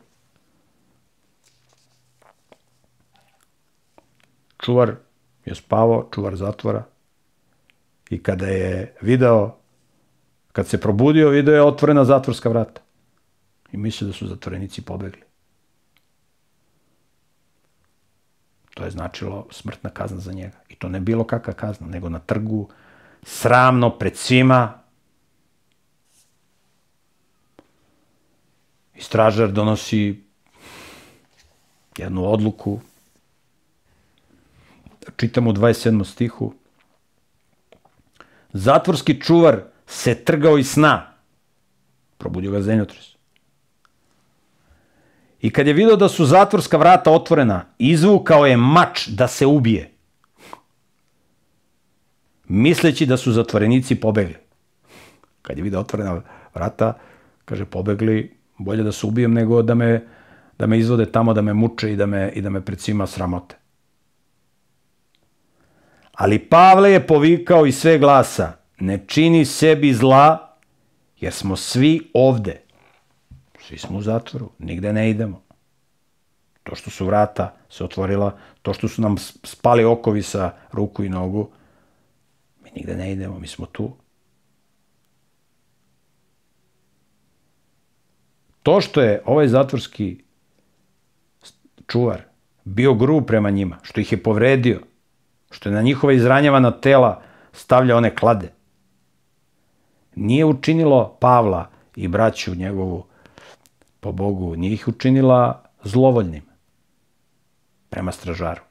Čuvar je spavao, čuvar zatvora. I kada je video, kad se probudio, video je otvorena zatvorska vrata. I mislio da su zatvorenici pobegli. To je značilo smrtna kazna za njega. I to ne bilo kakva kazna, nego na trgu, sramno, pred svima. I stražar donosi jednu odluku. Čitam u dvadeset sedmom stihu. Zatvorski čuvar se trgao iz sna. Probudio ga zemljotres. I kad je vidio da su zatvorska vrata otvorena, izvukao je mač da se ubije, misleći da su zatvorenici pobegli. Kad je vidio otvorena vrata, kaže, pobegli, bolje da se ubijem nego da me, da me izvode tamo, da me muče i da me, i da me pred svima sramote. Ali Pavle je povikao iz sve glasa, ne čini sebi zla, jer smo svi ovde. Svi smo u zatvoru, nigde ne idemo. To što su vrata se otvorila, to što su nam spali okovi sa ruku i nogu, mi nigde ne idemo, mi smo tu. To što je ovaj zatvorski čuvar bio grub prema njima, što ih je povredio, što je na njihova izranjavana tela stavljao one klade, nije učinilo Pavla i braću njegovu po Bogu, nije ih učinila zlovoljnim prema stražaru.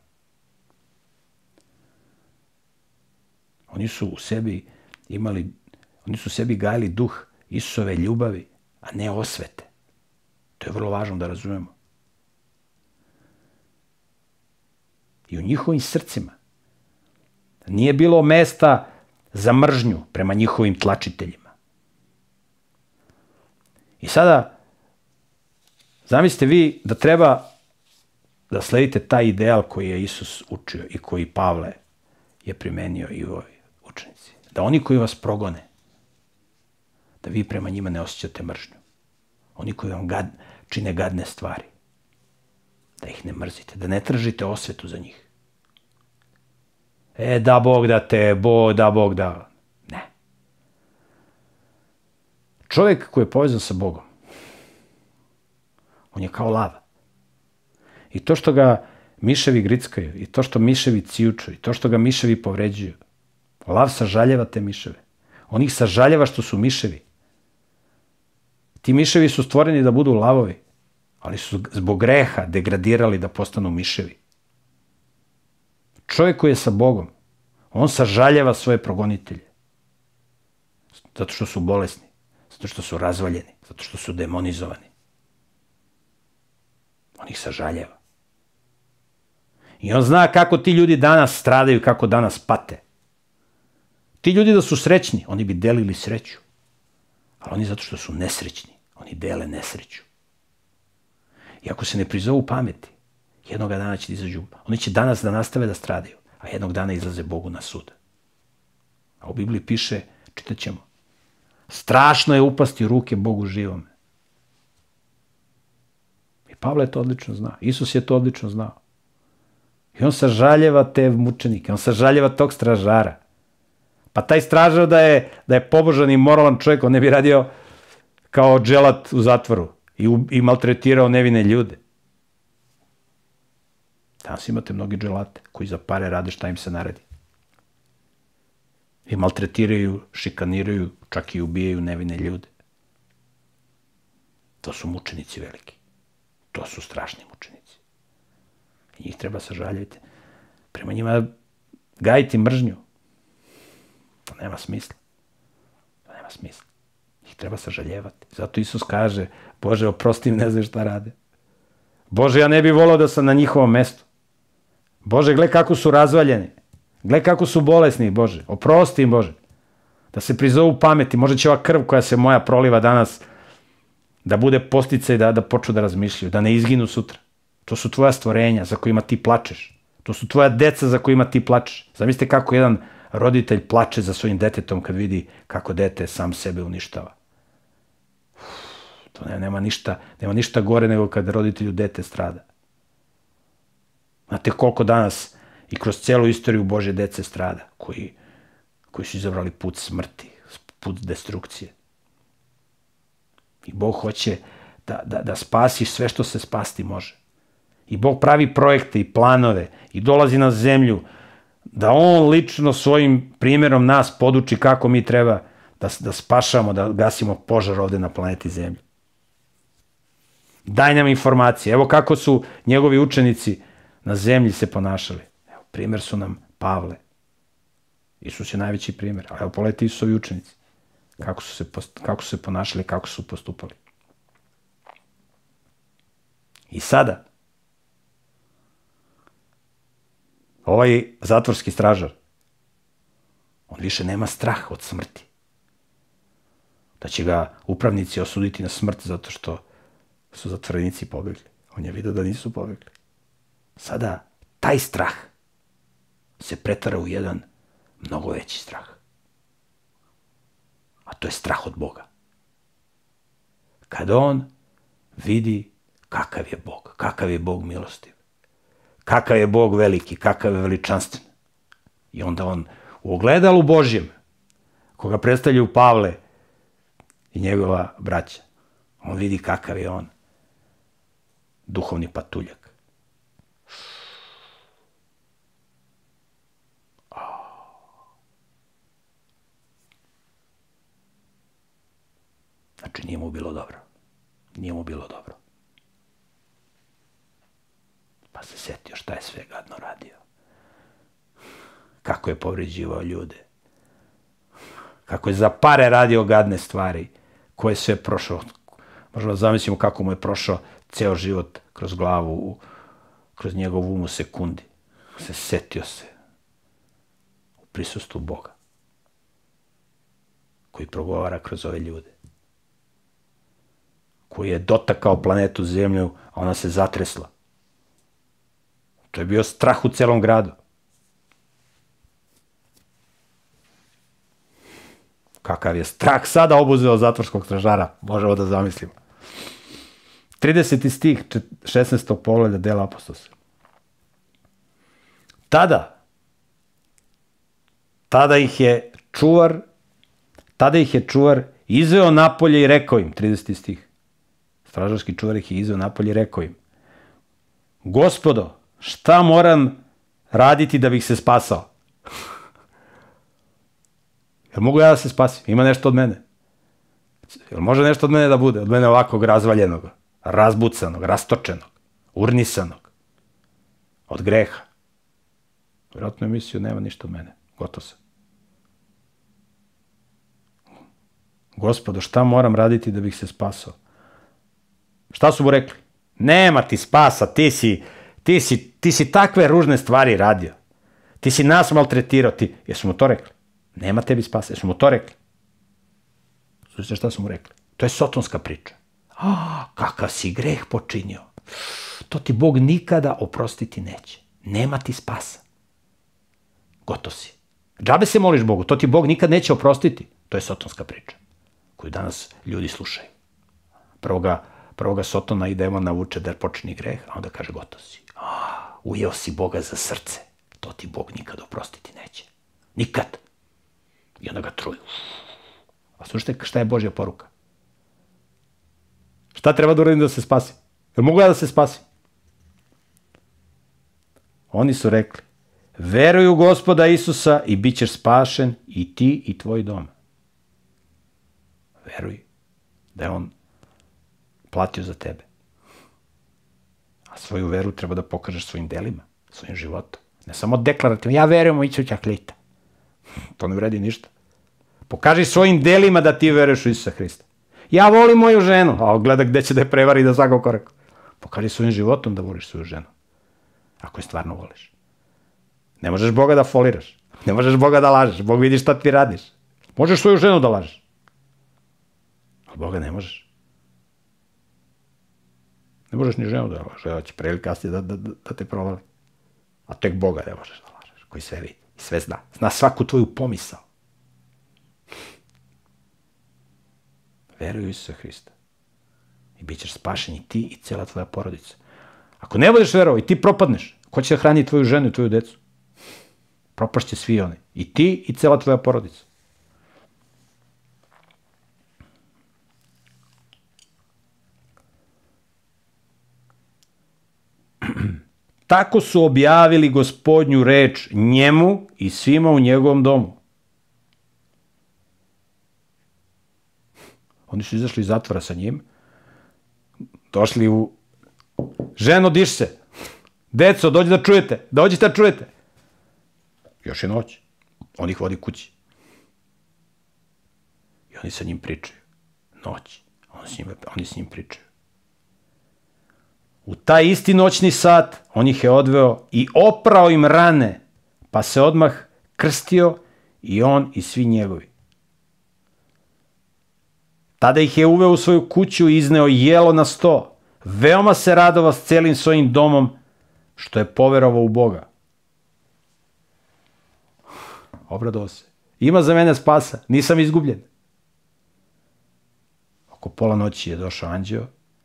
Oni su u sebi imali, oni su u sebi gajili duh Isusove ljubavi, a ne osvete. To je vrlo važno da razumemo. I u njihovim srcima nije bilo mesta za mržnju prema njihovim tlačiteljima. I sada, zamislite vi da treba da sledite taj ideal koji je Isus učio i koji Pavle je primenio i u ovoj učenici. Da oni koji vas progone, da vi prema njima ne osjećate mržnju. Oni koji vam gad, čine gadne stvari, da ih ne mrzite, da ne tražite osvetu za njih. E, da Bog da te, bo, da Bog da. Ne. Čovjek koji je povezan sa Bogom, on je kao lava. I to što ga miševi grickaju, i to što miševi cijuču, i to što ga miševi povređuju, lav sažaljeva te miševe. On ih sažaljeva što su miševi. Ti miševi su stvoreni da budu lavovi, ali su zbog greha degradirali da postanu miševi. Čovjek koji je sa Bogom, on sažaljeva svoje progonitelje. Zato što su bolesni, zato što su razvaljeni, zato što su demonizovani. On ih sažaljeva. I on zna kako ti ljudi danas stradaju, kako danas pate. Ti ljudi da su srećni, oni bi delili sreću. Ali oni zato što su nesrećni, oni dele nesreću. I ako se ne prizovu pameti, jednog dana će da izađu, oni će danas da nastave da stradaju, a jednog dana izlaze Bogu na sud. A u Bibliji piše, čitat ćemo, strašno je upasti u ruke Bogu živome. I Pavle to odlično zna. Isus je to odlično znao. I on sažaljeva te mučenike, on sažaljeva tog stražara. Pa taj stražar da je, da je pobožan i moralan čovjek, on ne bi radio kao dželat u zatvoru i, u, i maltretirao nevine ljude. Danas imate mnogi dželate koji za pare rade šta im se naredi. I maltretiraju, šikaniraju, čak i ubijaju nevine ljude. To su mučenici veliki. To su strašni mučenici. I njih treba sažaljevati. Prema njima gajiti mržnju. To nema smisla. To nema smisla. Njih treba sažaljevati. Zato Isus kaže, Bože, oprosti im, ne znaju šta rade. Bože, ja ne bih volao da sam na njihovom mestu. Bože, gle kako su razvaljeni. Gle kako su bolesni, Bože. Oprosti im, Bože. Da se prizovu pameti. Možda će ova krv koja se moja proliva danas da bude posticaj da, da počnu da razmišljaju, da ne izginu sutra. To su tvoja stvorenja za kojima ti plačeš. To su tvoja deca za kojima ti plačeš. Zamislite kako jedan roditelj plače za svojim detetom kad vidi kako dete sam sebe uništava. To nema ništa, nema ništa gore nego kad roditelju dete strada. Znate koliko danas i kroz celu istoriju Božje dece strada, koji, koji su izabrali put smrti, put destrukcije. I Bog hoće da, da, da spasi sve što se spasti može. I Bog pravi projekte i planove i dolazi na zemlju da On lično svojim primjerom nas poduči kako mi treba da, da spašamo, da gasimo požar ovde na planeti Zemlji. Daj nam informacije. Evo kako su njegovi učenici na zemlji se ponašali. Evo, primjer su nam Pavle. Isus je najveći primjer. Ali evo, pogledajte Isusovi učenici. Kako su, se, kako su se ponašali, kako su postupali. I sada, ovaj zatvorski stražar, on više nema strah od smrti. Da će ga upravnici osuditi na smrt zato što su zatvorenici pobegli. On je vidio da nisu pobegli. Sada, taj strah se pretvara u jedan mnogo veći strah. A to je strah od Boga. Kada on vidi kakav je Bog, kakav je Bog milostiv, kakav je Bog veliki, kakav je veličanstven. I onda on u ogledalu Božjem, koga predstavljaju Pavle i njegova braća, on vidi kakav je on duhovni patuljak. Znači, nije mu bilo dobro. Nije mu bilo dobro. Pa se setio šta je sve gadno radio. Kako je povređivao ljude. Kako je za pare radio gadne stvari. Ko je sve prošao. Možemo da zamislimo kako mu je prošao ceo život kroz glavu, kroz njegov um u sekundi. Se setio se u prisustvu Boga koji progovara kroz ove ljude, koji je dotakao planetu Zemlju, a ona se zatresla. To je bio strah u celom gradu. Kakav je strah sada obuzeo zatvorskog stražara, možemo da zamislimo. trideseti stih šesnaestog pogleda dela apostolskog. Tada, tada ih je čuvar, tada ih je čuvar izveo napolje i rekao im, trideseti stih, stražarski čuvar ih je izveo napolje i rekao im, Gospodo, šta moram raditi da bih se spasao? Jel mogu ja da se spasim? Ima nešto od mene? Jel može nešto od mene da bude? Od mene ovakvog razvaljenog, razbucanog, rastočenog, urnisanog, od greha. Vjerojatno je mislio, nema ništa od mene. Gotovo sam. Gospodo, šta moram raditi da bih se spasao? Šta su mu rekli? Nema ti spasa, ti si, Ti si, ti si takve ružne stvari radio. Ti si nas maltretirao. Ti, jesu mu to rekli? Nema tebi spasa. Jesu mu to rekli? Slušajte šta su mu rekli? To je sotonska priča. A, kakav si greh počinio. To ti Bog nikada oprostiti neće. Nema ti spasa. Gotov si. Džabe se moliš Bogu. To ti Bog nikad neće oprostiti. To je sotonska priča koju danas ljudi slušaju. Prvo ga, prvo ga Sotona i demon navuče da počini greh, a onda kaže gotov si. A, ujeo si Boga za srce. To ti Bog nikad oprostiti neće. Nikad. I onda ga truju. A slušajte šta je Božja poruka. Šta treba da uradim da se spasim? Jel mogu ja da se spasim? Oni su rekli, veruj u Gospoda Isusa i bit ćeš spašen i ti i tvoj dom. Veruj da je on platio za tebe. A svoju veru treba da pokažeš svojim delima, svojim životom. Ne samo deklarativno, ja verujem u Isusa Hrista. To ne vredi ništa. Pokaži svojim delima da ti veruješ u Isusa Hrista. Ja volim moju ženu, a gleda gde će da je prevari da svakog koraka. Pokaži svojim životom da voliš svoju ženu. Ako je stvarno voliš. Ne možeš Boga da foliraš. Ne možeš Boga da lažeš. Bog vidi šta ti radiš. Možeš svoju ženu da lažeš. Ali Boga ne možeš. Ne možeš ni ženu da lažeš. Evo će pre ili kasnije da, da, da te provali. A tek Boga ne možeš da lažeš. Koji sve vidi. Sve zna. Zna svaku tvoju pomisao. Veruj u Isusa Hrista. I bit ćeš spašen i ti i cijela tvoja porodica. Ako ne budeš verovao i ti propadneš, ko će da hrani tvoju ženu i tvoju decu? Propašće svi oni. I ti i cijela tvoja porodica. Tako su objavili Gospodnju reč njemu i svima u njegovom domu. Oni su izašli iz zatvora sa njim, došli u... Ženo, diš se. Deco, dođi da čujete. Dođite da čujete. Još je noć. On ih vodi kući. I oni sa njim pričaju. Noć. On s njim, oni s njim pričaju. U taj isti noćni sat on ih je odveo i oprao im rane, pa se odmah krstio i on i svi njegovi. Tada ih je uveo u svoju kuću i izneo jelo na sto. Veoma se radovao s celim svojim domom, što je poverovao u Boga. Obradovao se. Ima za mene spasa, nisam izgubljen. Oko pola noći je došao anđeo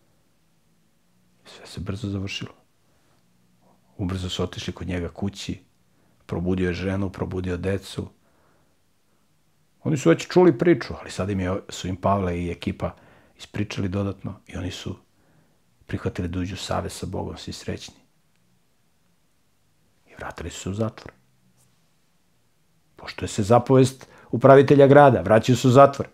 i sve se brzo završilo. Ubrzo su otišli kod njega kući, probudio je ženu, probudio decu. Oni su već čuli priču, ali sad im je, su im Pavle i ekipa ispričali dodatno i oni su prihvatili da uđu u savez sa Bogom, svi srećni. I vratili su se u zatvor. Pošto je se zapovest upravitelja grada, vraćaju se u zatvor.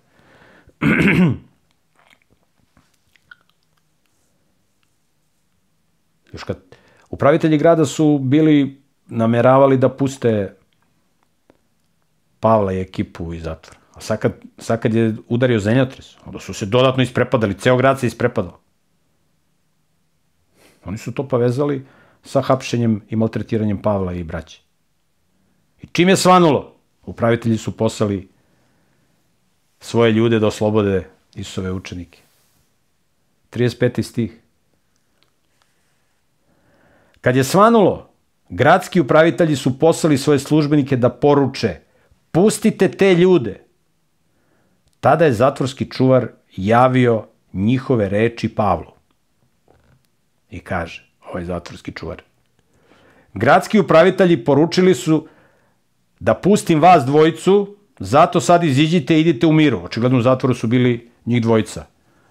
Još kad upravitelji grada su bili nameravali da puste Pavla i ekipu iz zatvora. A sad kad, sad kad je udario zemljotres, onda su se dodatno isprepadali, ceo grad se isprepadao. Oni su to povezali sa hapšenjem i maltretiranjem Pavla i braće. I čim je svanulo, upravitelji su poslali svoje ljude da oslobode Isusove učenike. trideset peti stih. Kad je svanulo, gradski upravitelji su poslali svoje službenike da poruče: pustite te ljude. Tada je zatvorski čuvar javio njihove reči Pavlu. I kaže, ovaj zatvorski čuvar: gradski upravitelji poručili su da pustim vas dvojicu, zato sad iziđite i idite u miru. Očigledno u zatvoru su bili njih dvojica.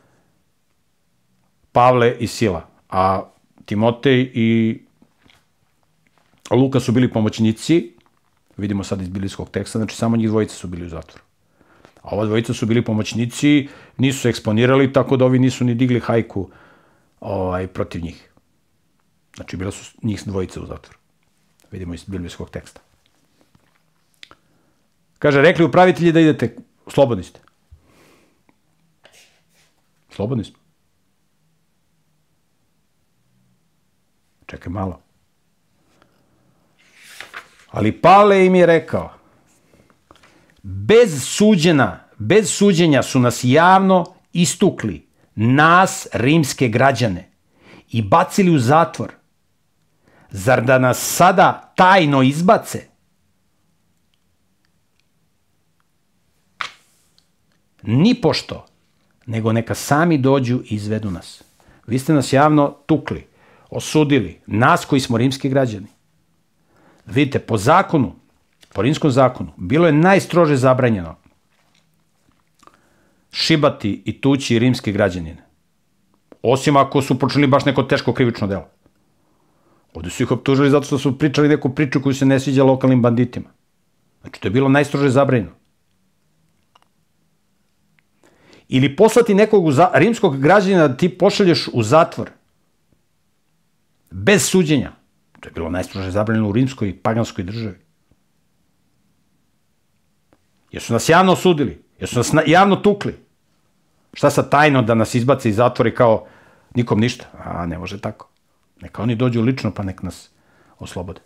Pavle i Sila. A Timotej i Luka su bili pomoćnici, vidimo sad iz biblijskog teksta, znači samo njih dvojica su bili u zatvoru. A ova dvojica su bili pomoćnici, nisu se eksponirali, tako da ovi nisu ni digli hajku ovaj, protiv njih. Znači, bila su njih dvojica u zatvoru. Vidimo iz biblijskog teksta. Kaže, rekli upravitelji da idete, slobodni ste. Slobodni smo. čekaj malo. Ali Pavle im je rekao, bez suđena, bez suđenja su nas javno istukli, nas, rimske građane, i bacili u zatvor. Zar da nas sada tajno izbace? Nipošto, nego neka sami dođu i izvedu nas. Vi ste nas javno tukli, osudili, nas koji smo rimski građani. Vidite, po zakonu, po rimskom zakonu, bilo je najstrože zabranjeno šibati i tući rimske građanine. Osim ako su počeli baš neko teško krivično delo. Ovdje su ih optužili zato što su pričali neku priču koju se ne sviđa lokalnim banditima. Znači, to je bilo najstrože zabranjeno. Ili poslati nekog rimskog građanina da ti pošalješ u zatvor bez suđenja. To je bilo najstrože zabranjeno u rimskoj i paganskoj državi. Jer su nas javno osudili, jer su nas javno tukli. Šta sad tajno da nas izbace iz zatvora kao nikom ništa? A, ne može tako. Neka oni dođu lično pa nek nas oslobode.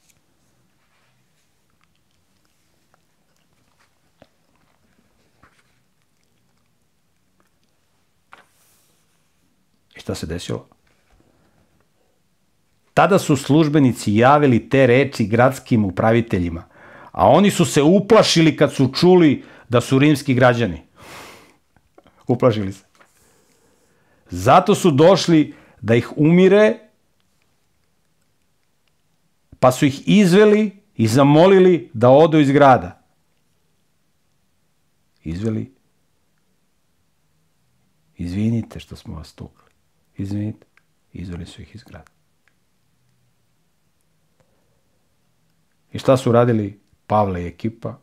I šta se desilo? Tada su službenici javili te reči gradskim upraviteljima, a oni su se uplašili kad su čuli da su rimski građani. Uplašili se. Zato su došli da ih umire, pa su ih izveli i zamolili da odu iz grada. Izveli. Izvinite što smo vas tukli. Izvinite. Izveli su ih iz grada. I šta su uradili Pavle i ekipa?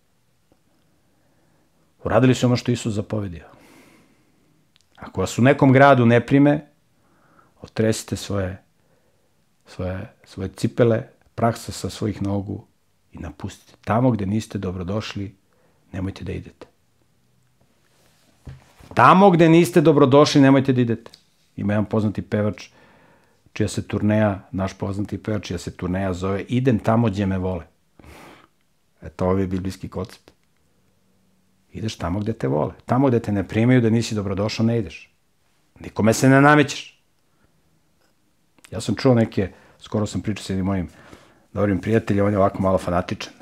Uradili su ono što Isus zapovedio. Ako vas u nekom gradu ne prime, otresite svoje, svoje, svoje cipele, praksa sa svojih nogu i napustite. Tamo gde niste dobrodošli, nemojte da idete. Tamo gde niste dobrodošli, nemojte da idete. Ima jedan poznati pevač, čija se turneja, naš poznati pevač, čija se turneja zove Idem tamo gdje me vole. Eto, ovo je biblijski koncept. Ideš tamo gde te vole. Tamo gde te ne primaju da nisi dobrodošao, ne ideš. Nikome se ne namećeš. Ja sam čuo neke, skoro sam pričao s jednim mojim dobrim prijateljem, on je ovako malo fanatičan.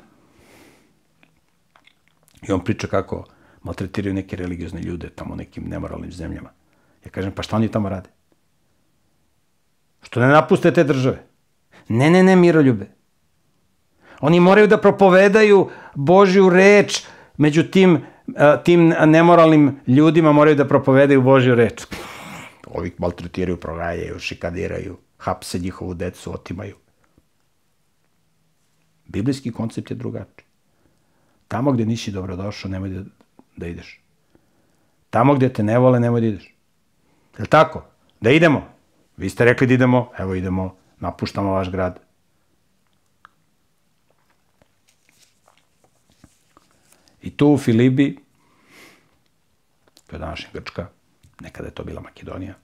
I on priča kako maltretiraju neke religiozne ljude tamo u nekim nemoralnim zemljama. Ja kažem, pa šta oni tamo rade? Što ne napuste te države? Ne, ne, ne, miroljube. Oni moraju da propovedaju Božju reč, među tim, tim nemoralnim ljudima moraju da propovedaju Božju reč. Ovi maltretiraju, proganjaju, šikadiraju, hapse njihovu decu, otimaju. Biblijski koncept je drugačiji. Tamo gde nisi dobrodošao, nemoj da, da ideš. Tamo gde te ne vole, nemoj da ideš. Je li tako? Da idemo. Vi ste rekli da idemo, evo idemo, napuštamo vaš grad. I tu u Filibi, to je današnja Grčka, nekada je to bila Makedonija,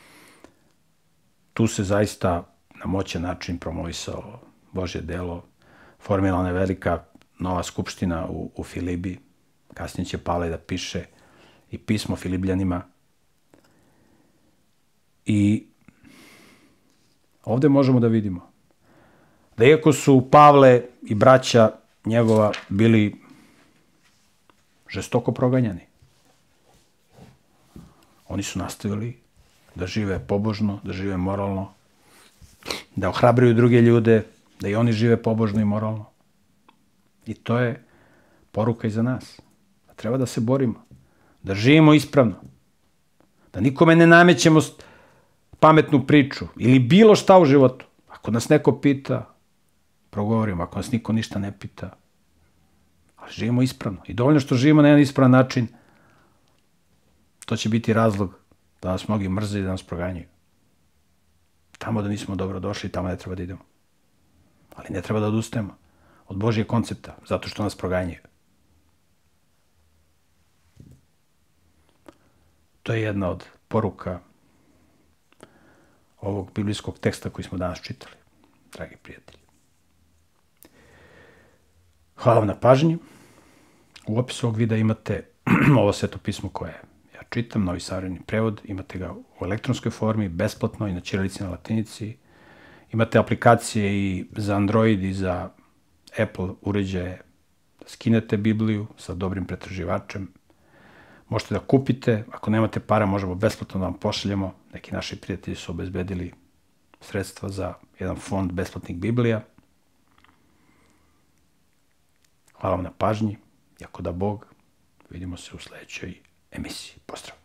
tu se zaista na moćan način promovisao Božje delo, formirana je velika nova skupština u, u Filibi, kasnije će Pavle da piše i pismo Filibljanima. I ovde možemo da vidimo da iako su Pavle i braća njegova bili žestoko proganjani, oni su nastavili da žive pobožno, da žive moralno, da ohrabruju druge ljude, da i oni žive pobožno i moralno. I to je poruka i za nas. Da treba da se borimo, da živimo ispravno, da nikome ne namećemo pametnu priču ili bilo šta u životu. Ako nas neko pita, progovorimo. Ako nas niko ništa ne pita, ali živimo ispravno. I dovoljno što živimo na jedan ispravan način, to će biti razlog da nas mnogi mrze i da nas proganjaju. Tamo da nismo dobro došli, tamo ne treba da idemo. Ali ne treba da odustajemo od Božjeg koncepta, zato što nas proganjaju. To je jedna od poruka ovog biblijskog teksta koji smo danas čitali, dragi prijatelji. Hvala vam na pažnji. U opisu ovog videa imate ovo sveto pismo koje ja čitam, Novi savremeni prevod, imate ga u elektronskoj formi, besplatno i na ćirilici i na latinici. Imate aplikacije i za Android i za Apple uređaje da skinete Bibliju sa dobrim pretraživačem. Možete da kupite, ako nemate para možemo besplatno da vam pošaljemo. Neki naši prijatelji su obezbedili sredstva za jedan fond besplatnih Biblija. Hvala vam na pažnji. I ako da Bog, vidimo se u sledećoj emisiji. Pozdrav!